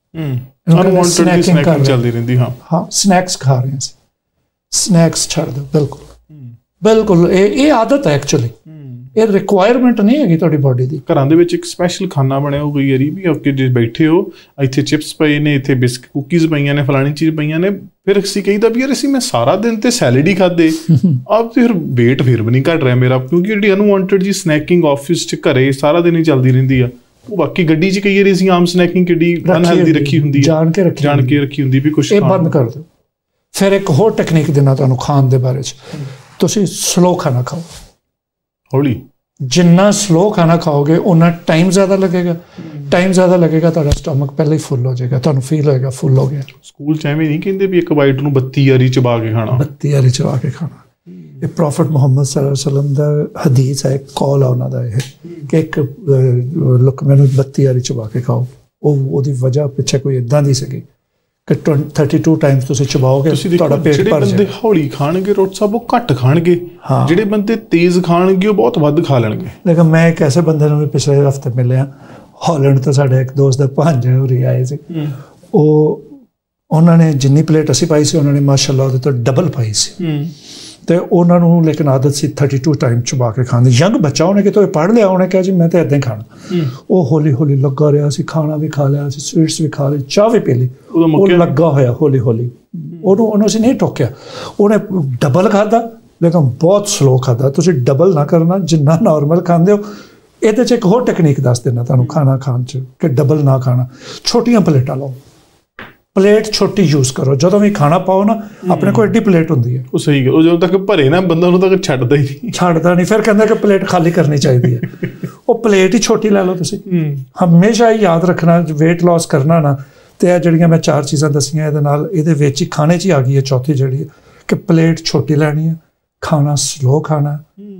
ਸਨੈਕਿੰਗ ਚੱਲਦੀ ਰਹਿੰਦੀ। ਹਾਂ ਹਾਂ ਸਨੈਕਸ ਖਾ ਰਹੇ ਸੀ, ਸਨੈਕਸ ਛੱਡ ਦਿਓ ਬਿਲਕੁਲ ਬਿਲਕੁਲ। ਇਹ ਇਹ ਆਦਤ ਹੈ ਐਕਚੁਅਲੀ, ਇਹ ਰਿਕੁਆਇਰਮੈਂਟ ਨਹੀਂ ਹੈਗੀ ਤੁਹਾਡੀ ਬਾਡੀ ਦੀ। ਘਰਾਂ ਦੇ ਵਿੱਚ ਇੱਕ ਸਪੈਸ਼ਲ ਖਾਣਾ ਬਣਿਆ ਹੋ ਗਈ ਯਾਰੀ ਵੀ ਓਕੇ, ਜੇ ਬੈਠੇ ਹੋ ਇੱਥੇ ਚਿਪਸ ਪਏ ਨੇ, ਇੱਥੇ ਬਿਸਕ ਕੁਕੀਜ਼ ਪਈਆਂ ਨੇ, ਫਲਾਣੀ ਚੀਜ਼ ਪਈਆਂ ਨੇ, ਫਿਰ ਅਸੀਂ ਕਹੀਦਾ ਵੀ ਯਾਰ ਅਸੀਂ ਮੈਂ ਸਾਰਾ ਦਿਨ ਤੇ ਸੈਲਡ ਹੀ ਖਾਦੇ, ਆਪ ਫਿਰ ਵੇਟ ਫਿਰ ਵੀ ਨਹੀਂ ਘਟ ਰਿਹਾ ਮੇਰਾ, ਕਿਉਂਕਿ ਜਿਹੜੀ ਅਨਵਾਂਟਡ ਜੀ ਸਨੈਕਿੰਗ ਆਫਿਸ 'ਚ ਘਰੇ ਸਾਰਾ ਦਿਨ ਹੀ ਚੱਲਦੀ ਰਹਿੰਦੀ ਆ। ਉਹ ਬਾਕੀ ਗੱਡੀ 'ਚ ਕਈ ਵਾਰੀ ਅਸੀਂ ਆਮ ਸਨੈਕਿੰਗ ਕਿੱਡੀ ਅਨਹੈਲਦੀ ਰੱਖੀ ਹੁੰਦੀ ਹੈ, ਜਾਣ ਕੇ ਰੱਖੀ ਜਾਣ ਕੇ ਰੱਖੀ ਹੁੰਦੀ ਵੀ ਕੁਛ ਇਹ ਬੰਦ ਕਰ ਦਿਓ। ਫਿਰ ਇੱਕ ਹੋਰ ਟੈਕਨੀਕ ਦੇਣਾ ਤੁਹਾਨੂੰ ਖਾਣ ਦੇ ਬਾਰੇ 'ਚ, ਤੁਸੀਂ ਸਲੋ ਖਾਣਾ ਖਾਓ, ਹੌਲੀ। ਜਿੰਨਾ ਸਲੋ ਖਾਣਾ ਖਾਓਗੇ ਉਨਾ ਟਾਈਮ ਜ਼ਿਆਦਾ ਲੱਗੇਗਾ, ਟਾਈਮ ਜ਼ਿਆਦਾ ਲੱਗੇਗਾ, ਤੁਹਾਡਾ ਸਟਮਕ ਪਹਿਲਾਂ ਹੀ ਫੁੱਲ ਹੋ ਜਾਏਗਾ, ਤੁਹਾਨੂੰ ਫੀਲ ਹੋਏਗਾ ਫੁੱਲ ਹੋ ਗਿਆ। ਸਕੂਲ 'ਚ ਐਵੇਂ ਨਹੀਂ ਕਹਿੰਦੇ ਵੀ ਇੱਕ ਬਾਈਟ ਨੂੰ ਬੱਤੀ ਵਾਰੀ ਚਬਾ ਕੇ ਖਾਣਾ, ਬੱਤੀ ਵਾਰੀ ਚਬਾ ਕੇ ਖਾਣਾ। ਇਹ ਪ੍ਰੋਫਟ ਮੁਹੰਮਦ ਸੱਲੱਲਾਹੁ ਅਲੈਹਿ ਵਸੱਲਮ ਦਾ ਹਦੀਸ ਹੈ, ਕੌਲ ਆ ਉਹਨਾਂ ਦਾ ਇਹ ਕਿ ਇੱਕ ਲੁਕਮੇ ਨੂੰ ਬੱਤੀ ਵਾਰੀ ਚਬਾ ਕੇ ਖਾਓ। ਉਹ ਉਹਦੀ ਵਜ੍ਹਾ ਪਿੱਛੇ ਕੋਈ ਇੱਦਾਂ ਦੀ ਸੀਗੀ ਕਿ ਥਰਟੀ ਟੂ ਟਾਈਮਸ ਤੁਸੀਂ ਚਬਾਓਗੇ ਤੁਹਾਡਾ ਪੇਟ ਭਰ ਜਾਏਗਾ। ਜਿਹੜੇ ਬੰਦੇ ਹੌਲੀ ਖਾਣਗੇ ਰੋਟ ਸਾਹਿਬ ਉਹ ਘੱਟ ਖਾਣਗੇ, ਜਿਹੜੇ ਬੰਦੇ ਤੇਜ਼ ਖਾਣਗੇ ਉਹ ਬਹੁਤ ਵੱਧ ਖਾ ਲੈਣਗੇ। ਲੇਕਿਨ ਮੈਂ ਇੱਕ ਐਸੇ ਬੰਦੇ ਨੂੰ ਵੀ ਪਿਛਲੇ ਹਫ਼ਤੇ ਮਿਲਿਆ, ਹਾਲੈਂਡ ਤੋਂ, ਸਾਡੇ ਇੱਕ ਦੋਸਤ ਦਾ ਭਾਂਜੇ ਹੋਰੀ ਆਏ ਸੀ। ਉਹ ਉਹਨਾਂ ਨੇ ਜਿੰਨੀ ਪਲੇਟ ਅਸੀਂ ਪਾਈ ਸੀ ਉਹਨਾਂ ਨੇ ਮਾਸ਼ਾਅੱਲਾ ਉਹਦੇ ਤੋਂ ਡਬਲ ਪਾਈ ਸੀ। ਤੇ ਉਹਨਾਂ ਨੂੰ ਲੇਕਿਨ ਆਦਤ ਸੀ ਥਰਟੀ ਟੂ ਟਾਈਮ ਚਬਾ ਕੇ ਖਾਣ ਦੀ। ਯੰਗ ਬੱਚਾ ਉਹਨੇ ਕਿਤੋਂ ਪੜ੍ਹ ਲਿਆ, ਉਹਨੇ ਕਿਹਾ ਜੀ ਮੈਂ ਤਾਂ ਇੱਦਾਂ ਹੀ ਖਾਣਾ। ਉਹ ਹੌਲੀ ਹੌਲੀ ਲੱਗਾ ਰਿਹਾ ਸੀ, ਖਾਣਾ ਵੀ ਖਾ ਲਿਆ ਸੀ, ਸਵੀਟਸ ਵੀ ਖਾ ਲਈ, ਚਾਹ ਵੀ ਪੀ ਲਈ, ਉਹ ਲੱਗਾ ਹੋਇਆ ਹੌਲੀ ਹੌਲੀ। ਉਹਨੂੰ ਉਹਨੂੰ ਅਸੀਂ ਨਹੀਂ ਟੋਕਿਆ, ਉਹਨੇ ਡਬਲ ਖਾਧਾ ਲੇਕਿਨ ਬਹੁਤ ਸਲੋ ਖਾਧਾ। ਤੁਸੀਂ ਡਬਲ ਨਾ ਕਰਨਾ, ਜਿੰਨਾ ਨੋਰਮਲ ਖਾਂਦੇ ਹੋ। ਇਹਦੇ 'ਚ ਇੱਕ ਹੋਰ ਟੈਕਨੀਕ ਦੱਸ ਦਿੰਦਾ ਤੁਹਾਨੂੰ ਖਾਣਾ ਖਾਣ 'ਚ ਕਿ ਡਬਲ ਨਾ ਖਾਣਾ। ਛੋਟੀਆਂ ਪਲੇਟਾਂ ਲਓ, ਪਲੇਟ ਛੋਟੀ ਯੂਜ਼ ਕਰੋ। ਜਦੋਂ ਵੀ ਖਾਣਾ ਪਾਓ ਨਾ ਆਪਣੇ ਕੋਲ ਐਡੀ ਪਲੇਟ ਹੁੰਦੀ ਹੈ, ਉਹ ਸਹੀ ਗੱਲ, ਉਹ ਜਦੋਂ ਤੱਕ ਭਰੇ ਨਾ ਬੰਦਾ ਉਹਨੂੰ ਤੱਕ ਛੱਡਦਾ ਹੀ ਨਹੀਂ ਛੱਡਦਾ ਨਹੀਂ ਫਿਰ ਕਹਿੰਦਾ ਕਿ ਪਲੇਟ ਖਾਲੀ ਕਰਨੀ ਚਾਹੀਦੀ ਹੈ। ਉਹ ਪਲੇਟ ਹੀ ਛੋਟੀ ਲੈ ਲਓ ਤੁਸੀਂ। ਹਮੇਸ਼ਾ ਹੀ ਯਾਦ ਰੱਖਣਾ, ਵੇਟ ਲੋਸ ਕਰਨਾ ਨਾ, ਤੇ ਇਹ ਜਿਹੜੀਆਂ ਮੈਂ ਚਾਰ ਚੀਜ਼ਾਂ ਦੱਸੀਆਂ ਇਹਦੇ ਨਾਲ ਇਹਦੇ ਵਿੱਚ ਹੀ ਖਾਣੇ 'ਚ ਹੀ ਆ ਗਈ ਹੈ ਚੌਥੀ ਜਿਹੜੀ ਕਿ ਪਲੇਟ ਛੋਟੀ ਲੈਣੀ ਹੈ, ਖਾਣਾ ਸਲੋ ਖਾਣਾ,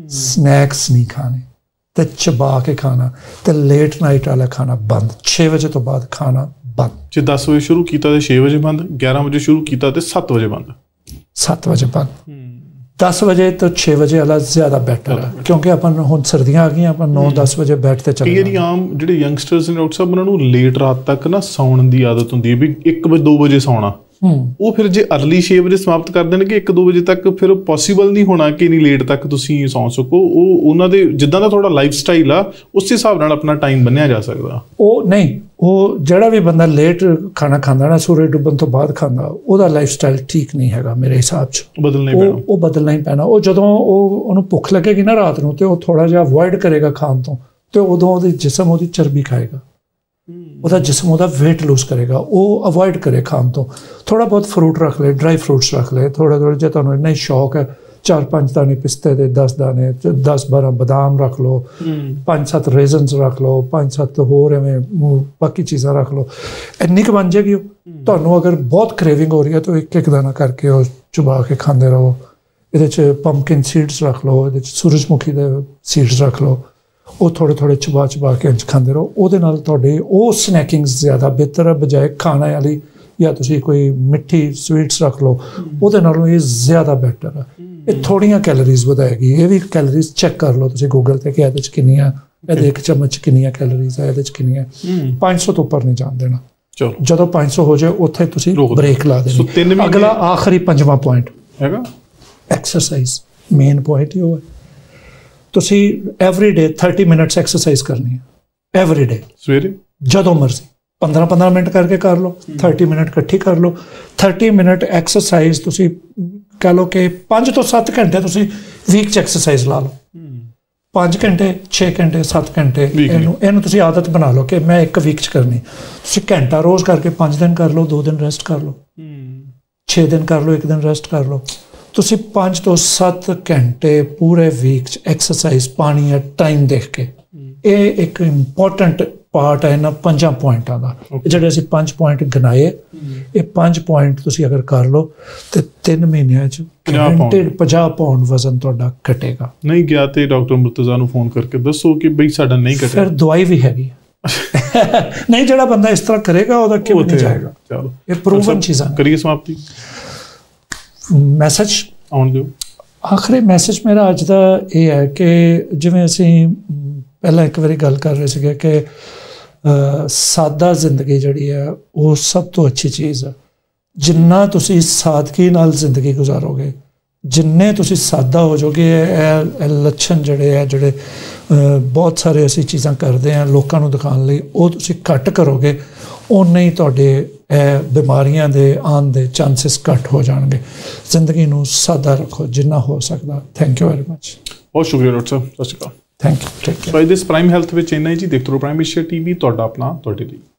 ਸਨੈਕਸ ਨਹੀਂ ਖਾਣੇ, ਤੇ ਚਬਾ ਕੇ ਖਾਣਾ, ਤੇ ਲੇਟ ਨਾਈਟ ਵਾਲਾ ਖਾਣਾ ਬੰਦ। ਛੇ ਵਜੇ ਤੋਂ ਬਾਅਦ ਖਾਣਾ ਬੰਦ। ਜੇ ਦਸ ਵਜੇ ਸ਼ੁਰੂ ਕੀਤਾ ਤੇ ਛੇ ਵਜੇ ਬੰਦ, ਗਿਆਰਾਂ ਵਜੇ ਸ਼ੁਰੂ ਕੀਤਾ ਤੇ ਸੱਤ ਵਜੇ ਬੰਦ। ਸੱਤ ਵਜੇ ਬੰਦ। ਦਸ ਵਜੇ ਤੋਂ ਛੇ ਵਜੇ ਵਾਲਾ ਜ਼ਿਆਦਾ ਬੈਟਰ ਹੈ, ਕਿਉਂਕਿ ਆਪਾਂ ਹੁਣ ਸਰਦੀਆਂ ਆ ਗਈਆਂ, ਆਪਾਂ ਨੌ ਦਸ ਵਜੇ ਬੈਠ ਤੇ ਚੱਲਦੇ। ਕਈ ਆਮ ਜਿਹੜੇ ਯੰਗਸਟਰਸ ਨੇ ਡਾਕਟਰ ਸਾਹਿਬ ਉਹਨਾਂ ਨੂੰ ਲੇਟ ਰਾਤ ਤੱਕ ਨਾ ਸੌਣ ਦੀ ਆਦਤ ਹੁੰਦੀ ਹੈ ਵੀ ਇੱਕ ਵਜੇ ਦੋ ਵਜੇ ਸੌਣਾ। ਉਹ ਫਿਰ ਜੇ ਅਰਲੀ ਛੇ ਵਜੇ ਸਮਾਪਤ ਕਰ ਦੇਣਗੇ ਇੱਕ ਦੋ ਵਜੇ ਤੱਕ, ਫਿਰ ਪੋਸੀਬਲ ਨਹੀਂ ਹੋਣਾ ਕਿ ਇੰਨੀ ਲੇਟ ਤੱਕ ਤੁਸੀਂ ਸੌਂ ਸਕੋ। ਉਹ ਉਹਨਾਂ ਦੇ ਜਿੱਦਾਂ ਦਾ ਤੁਹਾਡਾ ਲਾਈਫ ਸਟਾਈਲ ਆ ਉਸ ਹਿਸਾਬ ਨਾਲ ਆਪਣਾ ਟਾਈਮ ਬੰਨਿਆ ਜਾ ਸਕਦਾ। ਉਹ ਨਹੀਂ, ਉਹ ਜਿਹੜਾ ਵੀ ਬੰਦਾ ਲੇਟ ਖਾਣਾ ਖਾਂਦਾ ਨਾ, ਸੂਰਜ ਡੁੱਬਣ ਤੋਂ ਬਾਅਦ ਖਾਂਦਾ, ਉਹਦਾ ਲਾਈਫ ਸਟਾਈਲ ਠੀਕ ਨਹੀਂ ਹੈਗਾ ਮੇਰੇ ਹਿਸਾਬ 'ਚ। ਬਦਲਣਾ ਹੀ ਪੈਣਾ, ਉਹ ਬਦਲਣਾ ਹੀ ਪੈਣਾ। ਉਹ ਜਦੋਂ ਉਹ ਉਹਨੂੰ ਭੁੱਖ ਲੱਗੇਗੀ ਨਾ ਰਾਤ ਨੂੰ, ਤੇ ਉਹ ਥੋੜ੍ਹਾ ਜਿਹਾ ਅਵੋਇਡ ਕਰੇਗਾ ਖਾਣ ਤੋਂ, ਤੇ ਉਦੋਂ ਉਹਦੀ ਜਿਸਮ ਉਹਦੀ ਚਰਬੀ ਖਾਏਗਾ, ਉਹਦਾ ਜਿਸਮ ਉਹਦਾ ਵੇਟ ਲੂਜ਼ ਕਰੇਗਾ। ਉਹ ਅਵੋਇਡ ਕਰੇ ਖਾਣ ਤੋਂ। ਥੋੜ੍ਹਾ ਬਹੁਤ ਫਰੂਟ ਰੱਖ ਲਏ, ਡਰਾਈ ਫਰੂਟਸ ਰੱਖ ਲਏ ਥੋੜ੍ਹਾ ਥੋੜ੍ਹਾ। ਜੇ ਤੁਹਾਨੂੰ ਇੰਨਾ ਹੀ ਸ਼ੌਕ ਹੈ, ਚਾਰ ਪੰਜ ਦਾਣੇ ਪਿਸਤੇ ਦੇ, ਦਸ ਦਾਣੇ, ਦਸ ਬਾਰਾਂ ਬਦਾਮ ਰੱਖ ਲਓ, ਪੰਜ ਸੱਤ ਰੇਜ਼ਨਸ ਰੱਖ ਲਓ, ਪੰਜ ਸੱਤ ਹੋਰ ਐਵੇਂ ਬਾਕੀ ਚੀਜ਼ਾਂ ਰੱਖ ਲਓ, ਇੰਨੀ ਕੁ ਬਣ ਜਾਏਗੀ। ਤੁਹਾਨੂੰ ਅਗਰ ਬਹੁਤ ਕ੍ਰੇਵਿੰਗ ਹੋ ਰਹੀ ਹੈ ਤਾਂ ਇੱਕ ਇੱਕ ਦਾਣਾ ਕਰਕੇ ਉਹ ਚਬਾ ਕੇ ਖਾਂਦੇ ਰਹੋ। ਇਹਦੇ 'ਚ ਪੰਪਕਿਨ ਸੀਡਸ ਰੱਖ ਲਓ, ਇਹਦੇ 'ਚ ਸੂਰਜਮੁਖੀ ਦੇ ਸੀਡਸ ਰੱਖ ਲਓ, ਉਹ ਥੋੜ੍ਹੇ ਥੋੜ੍ਹੇ ਚਬਾ ਚਬਾ ਕੇ ਇੰਝ ਖਾਂਦੇ ਰਹੋ। ਉਹਦੇ ਨਾਲ ਤੁਹਾਡੇ ਉਹ ਸਨੈਕਿੰਗ ਜ਼ਿਆਦਾ ਬਿਹਤਰ ਹੈ ਬਜਾਏ ਖਾਣਾ ਵਾਲੀ, ਜਾਂ ਤੁਸੀਂ ਕੋਈ ਮਿੱਠੀ ਸਵੀਟਸ ਰੱਖ ਲਓ, ਉਹਦੇ ਨਾਲੋਂ ਇਹ ਜ਼ਿਆਦਾ ਬੈਟਰ ਹੈ। ਇਹ ਥੋੜ੍ਹੀਆਂ ਕੈਲੋਰੀਜ਼ ਵਧਾਏਗੀ। ਇਹ ਵੀ ਕੈਲੋਰੀਜ਼ ਚੈੱਕ ਕਰ ਲਓ ਤੁਸੀਂ ਗੂਗਲ 'ਤੇ ਕਿ ਇਹਦੇ 'ਚ ਕਿੰਨੀਆਂ ਇਹਦੇ ਇੱਕ ਚਮਚ 'ਚ ਕਿੰਨੀਆਂ ਕੈਲੋਰੀਜ਼ ਆ, ਇਹਦੇ 'ਚ ਕਿੰਨੀਆਂ, ਪੰਜ ਸੌ ਤੋਂ ਉੱਪਰ ਨਹੀਂ ਜਾਣ ਦੇਣਾ। ਚਲੋ ਜਦੋਂ ਪੰਜ ਸੌ ਹੋ ਜਾਏ ਉੱਥੇ ਤੁਸੀਂ ਬ੍ਰੇਕ ਲਾ ਦੇਣੀ। ਅਗਲਾ ਆਖਰੀ ਪੰਜਵਾਂ ਪੁਆਇੰਟ ਹੈਗਾ ਐਕਸਰਸਾਈਜ਼। ਮੇਨ ਪੁਆਇੰਟ ਇਹ ਹੈ, ਤੁਸੀਂ every day thirty minutes exercise ਕਰਨੀ ਹੈ। ਐਵਰੀ ਡੇ ਸਵੇਰੇ ਜਦੋਂ ਮਰਜ਼ੀ ਪੰਦਰਾਂ ਪੰਦਰਾਂ ਮਿੰਟ ਕਰਕੇ ਕਰ ਲਓ, ਥਰਟੀ ਮਿੰਟ ਇਕੱਠੀ ਕਰ ਲਓ। ਥਰਟੀ ਮਿੰਟ ਐਕਸਰਸਾਈਜ਼ ਤੁਸੀਂ ਕਹਿ ਲਓ ਕਿ ਪੰਜ ਤੋਂ ਸੱਤ ਘੰਟੇ ਤੁਸੀਂ ਵੀਕ 'ਚ ਐਕਸਰਸਾਈਜ਼ ਲਾ ਲਓ। ਪੰਜ ਘੰਟੇ, ਛੇ ਘੰਟੇ, ਸੱਤ ਘੰਟੇ, ਇਹਨੂੰ ਇਹਨੂੰ ਤੁਸੀਂ ਆਦਤ ਬਣਾ ਲਓ ਕਿ ਮੈਂ ਇੱਕ ਵੀਕ 'ਚ ਕਰਨੀ। ਤੁਸੀਂ ਘੰਟਾ ਰੋਜ਼ ਕਰਕੇ ਪੰਜ ਦਿਨ ਕਰ ਲਓ, ਦੋ ਦਿਨ ਰੈਸਟ ਕਰ ਲਓ, ਛੇ ਦਿਨ ਕਰ ਲਓ, ਇੱਕ ਦਿਨ ਰੈਸਟ ਕਰ ਲਓ। ਤੁਸੀਂ ਪੰਜ ਤੋਂ ਸੱਤ ਘੰਟੇ ਪੂਰੇ ਵੀਕ 'ਚ ਐਕਸਰਸਾਈਜ਼ ਪਾਣੀ ਹੈ ਟਾਈਮ ਦੇਖ ਕੇ। ਇਹ ਇੱਕ ਇੰਪੋਰਟੈਂਟ ਪਾਰਟ ਹੈ ਇਹਨਾਂ ਪੰਜਾਂ ਪੁਆਇੰਟਾਂ ਦਾ। ਜਿਹੜੇ ਅਸੀਂ ਪੰਜ ਪੁਆਇੰਟ ਗਿਣਾਏ, ਇਹ ਪੰਜ ਪੁਆਇੰਟ ਤੁਸੀਂ ਅਗਰ ਕਰ ਲਓ ਤੇ ਤਿੰਨ ਮਹੀਨਿਆਂ 'ਚ ਪੰਜਾਹ ਪਾਉਂਡ ਵਜ਼ਨ ਤੁਹਾਡਾ ਘਟੇਗਾ। ਨਹੀਂ ਗਿਆ ਤੇ ਡਾਕਟਰ ਮੁਰਤਜ਼ਾ ਨੂੰ ਫੋਨ ਕਰਕੇ ਦੱਸੋ ਕਿ ਬਈ ਸਾਡਾ ਨਹੀਂ ਘਟਿਆ। ਫਿਰ ਦਵਾਈ ਵੀ ਹੈਗੀ ਨਹੀਂ, ਜਿਹੜਾ ਬੰਦਾ ਇਸ ਤਰ੍ਹਾਂ ਕਰੇਗਾ ਉਹਦਾ ਕਿਉਂ ਨਹੀਂ ਜਾਏਗਾ। ਚਲੋ ਇਹ ਪ੍ਰੂਵਨ ਚੀਜ਼ਾਂ। ਕਰੀਏ ਸਮਾਪਤੀ। ਮੈਸੇਜ ਆਉਣ ਦਿਓ। ਆਖਰੀ ਮੈਸੇਜ ਮੇਰਾ ਅੱਜ ਦਾ ਇਹ ਹੈ ਕਿ ਜਿਵੇਂ ਅਸੀਂ ਪਹਿਲਾਂ ਇੱਕ ਵਾਰੀ ਗੱਲ ਕਰ ਰਹੇ ਸੀਗੇ ਕਿ ਸਾਦਾ ਜ਼ਿੰਦਗੀ ਜਿਹੜੀ ਹੈ ਉਹ ਸਭ ਤੋਂ ਅੱਛੀ ਚੀਜ਼ ਹੈ। ਜਿੰਨਾ ਤੁਸੀਂ ਸਾਦਗੀ ਨਾਲ ਜ਼ਿੰਦਗੀ ਗੁਜ਼ਾਰੋਗੇ, ਜਿੰਨੇ ਤੁਸੀਂ ਸਾਦਾ ਹੋ ਜਾਓਗੇ, ਇਹ ਲੱਛਣ ਜਿਹੜੇ ਆ ਜਿਹੜੇ ਬਹੁਤ ਸਾਰੇ ਅਸੀਂ ਚੀਜ਼ਾਂ ਕਰਦੇ ਹਾਂ ਲੋਕਾਂ ਨੂੰ ਦਿਖਾਉਣ ਲਈ, ਉਹ ਤੁਸੀਂ ਘੱਟ ਕਰੋਗੇ, ਓਨੇ ਹੀ ਤੁਹਾਡੇ ਇਹ ਬਿਮਾਰੀਆਂ ਦੇ ਆਉਣ ਦੇ ਚਾਂਸਿਸ ਘੱਟ ਹੋ ਜਾਣਗੇ। ਜ਼ਿੰਦਗੀ ਨੂੰ ਸਾਦਾ ਰੱਖੋ ਜਿੰਨਾ ਹੋ ਸਕਦਾ। Thank you very much. ਬਹੁਤ ਸ਼ੁਕਰੀਆ ਡਾਕਟਰ ਸਾਹਿਬ। ਸਤਿ ਸ਼੍ਰੀ ਅਕਾਲ। Thank you. ਸੋ ਇਸ ਪ੍ਰਾਈਮ ਹੈਲਥ ਵਿੱਚ ਇੰਨਾ ਹੀ ਜੀ। ਦੇਖਦੇ ਰਹੋ ਪ੍ਰਾਈਮ ਏਸ਼ੀਆ ਟੀਵੀ, ਤੁਹਾਡਾ ਆਪਣਾ ਤੁਹਾਡੇ ਲਈ।